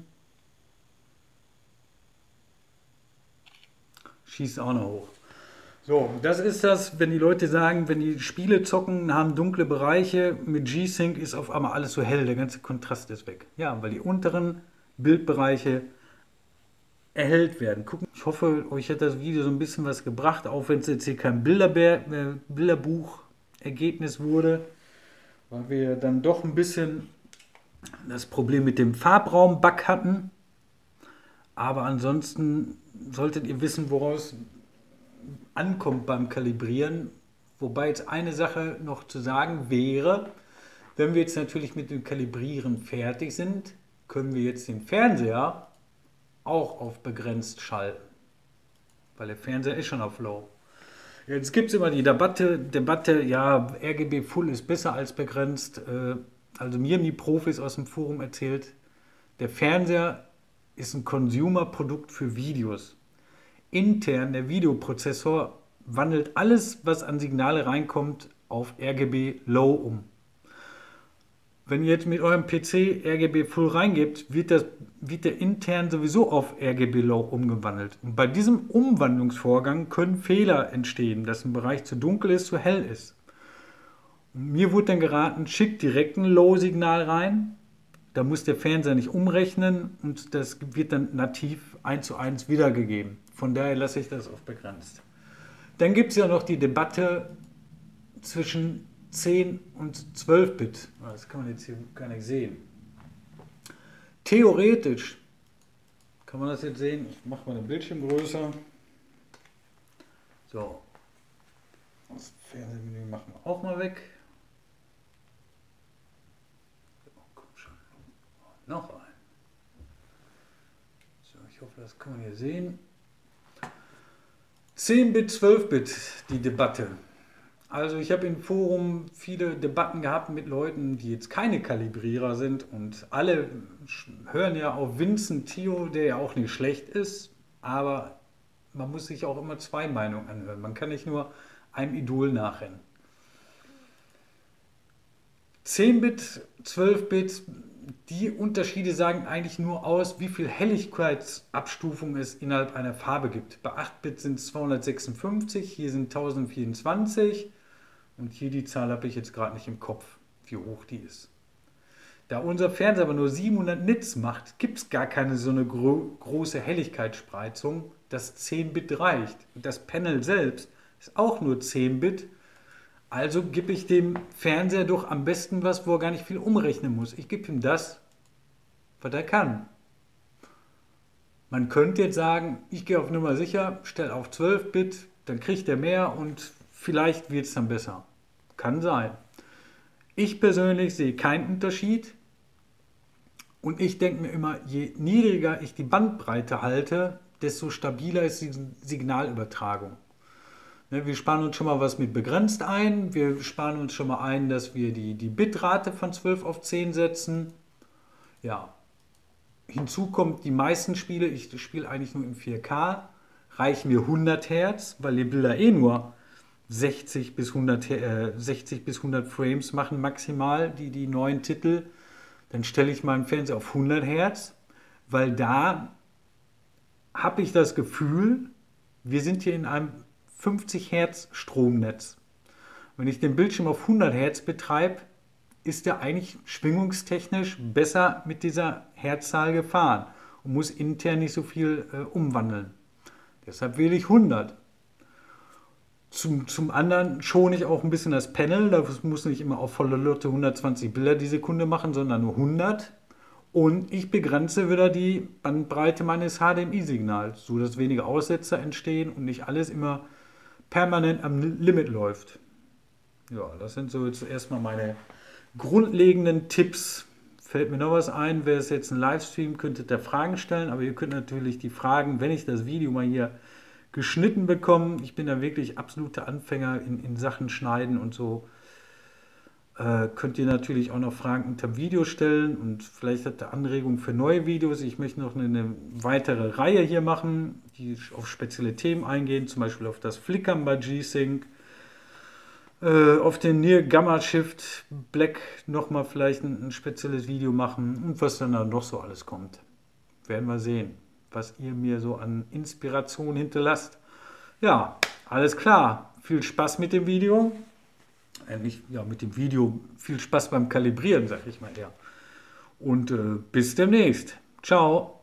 Schießt auch noch hoch. So, das ist das, wenn die Leute sagen, wenn die Spiele zocken, haben dunkle Bereiche, mit G-Sync ist auf einmal alles so hell, der ganze Kontrast ist weg. Ja, weil die unteren Bildbereiche erhellt werden. Gucken. Ich hoffe, euch hat das Video so ein bisschen was gebracht, auch wenn es jetzt hier kein Bilderbär, äh, Bilderbuch-Ergebnis wurde, weil wir dann doch ein bisschen das Problem mit dem Farbraum-Bug hatten. Aber ansonsten solltet ihr wissen, woraus ankommt beim Kalibrieren. Wobei jetzt eine Sache noch zu sagen wäre, wenn wir jetzt natürlich mit dem Kalibrieren fertig sind, können wir jetzt den Fernseher auch auf begrenzt schalten. Weil der Fernseher ist schon auf Low. Jetzt gibt es immer die Debatte, Debatte, ja, R G B Full ist besser als begrenzt. Also mir haben die Profis aus dem Forum erzählt, der Fernseher ist ein Consumer-Produkt für Videos. Intern, der Videoprozessor wandelt alles, was an Signale reinkommt, auf R G B Low um. Wenn ihr jetzt mit eurem P C R G B Full reingebt, wird, das, wird der intern sowieso auf R G B Low umgewandelt. Und bei diesem Umwandlungsvorgang können Fehler entstehen, dass ein Bereich zu dunkel ist, zu hell ist. Und mir wurde dann geraten, schickt direkt ein Low-Signal rein. Da muss der Fernseher nicht umrechnen und das wird dann nativ eins zu eins wiedergegeben. Von daher lasse ich das auf begrenzt. Dann gibt es ja noch die Debatte zwischen zehn und zwölf Bit. Das kann man jetzt hier gar nicht sehen. Theoretisch kann man das jetzt sehen. Ich mache mal den Bildschirm größer. So. Das Fernsehmenü machen wir auch mal weg. So, komm schon. Noch ein. So, ich hoffe, das kann man hier sehen. zehn Bit, zwölf Bit, die Debatte. Also ich habe im Forum viele Debatten gehabt mit Leuten, die jetzt keine Kalibrierer sind und alle hören ja auf Vincent Tio, der ja auch nicht schlecht ist, aber man muss sich auch immer zwei Meinungen anhören. Man kann nicht nur einem Idol nachrennen. zehn Bit, zwölf Bit, die Unterschiede sagen eigentlich nur aus, wie viel Helligkeitsabstufung es innerhalb einer Farbe gibt. Bei acht Bit sind es zweihundertsechsundfünfzig, hier sind tausendvierundzwanzig und hier die Zahl habe ich jetzt gerade nicht im Kopf, wie hoch die ist. Da unser Fernseher aber nur siebenhundert Nits macht, gibt es gar keine so eine gro große Helligkeitsspreizung, dass zehn Bit reicht. Und das Panel selbst ist auch nur zehn Bit. Also gebe ich dem Fernseher doch am besten was, wo er gar nicht viel umrechnen muss. Ich gebe ihm das, was er kann. Man könnte jetzt sagen, ich gehe auf Nummer sicher, stelle auf zwölf Bit, dann kriegt er mehr und vielleicht wird es dann besser. Kann sein. Ich persönlich sehe keinen Unterschied und ich denke mir immer, je niedriger ich die Bandbreite halte, desto stabiler ist die Signalübertragung. Wir sparen uns schon mal was mit begrenzt ein. Wir sparen uns schon mal ein, dass wir die, die Bitrate von zwölf auf zehn setzen. Ja. Hinzu kommt, die meisten Spiele, ich spiele eigentlich nur in vier K, reichen mir hundert Hertz, weil die Bilder eh nur sechzig bis hundert, äh, sechzig bis hundert Frames machen maximal, die, die neuen Titel. Dann stelle ich meinen Fernseher auf hundert Hertz, weil da habe ich das Gefühl, wir sind hier in einem fünfzig Hertz Stromnetz. Wenn ich den Bildschirm auf hundert Hertz betreibe, ist er eigentlich schwingungstechnisch besser mit dieser Herzzahl gefahren und muss intern nicht so viel äh, umwandeln. Deshalb wähle ich hundert. Zum, zum anderen schone ich auch ein bisschen das Panel. Das muss nicht immer auf volle Lotte hundertzwanzig Bilder die Sekunde machen, sondern nur hundert. Und ich begrenze wieder die Bandbreite meines H D M I-Signals, sodass weniger Aussetzer entstehen und nicht alles immer permanent am Limit läuft. Ja, das sind so jetzt erstmal meine grundlegenden Tipps. Fällt mir noch was ein, wäre es jetzt ein Livestream, könntet ihr Fragen stellen, aber ihr könnt natürlich die Fragen, wenn ich das Video mal hier geschnitten bekomme, ich bin da wirklich absoluter Anfänger in, in Sachen Schneiden und so, äh, könnt ihr natürlich auch noch Fragen unter dem Video stellen und vielleicht habt ihr Anregungen für neue Videos. Ich möchte noch eine, eine weitere Reihe hier machen, die auf spezielle Themen eingehen, zum Beispiel auf das Flickern bei G-Sync, äh, auf den Near Gamma Shift Black nochmal vielleicht ein, ein spezielles Video machen und was dann da noch so alles kommt. Werden wir sehen, was ihr mir so an Inspiration hinterlasst. Ja, alles klar. Viel Spaß mit dem Video. Äh, nicht, ja, mit dem Video. Viel Spaß beim Kalibrieren, sag ich mal. Ja. Und äh, bis demnächst. Ciao.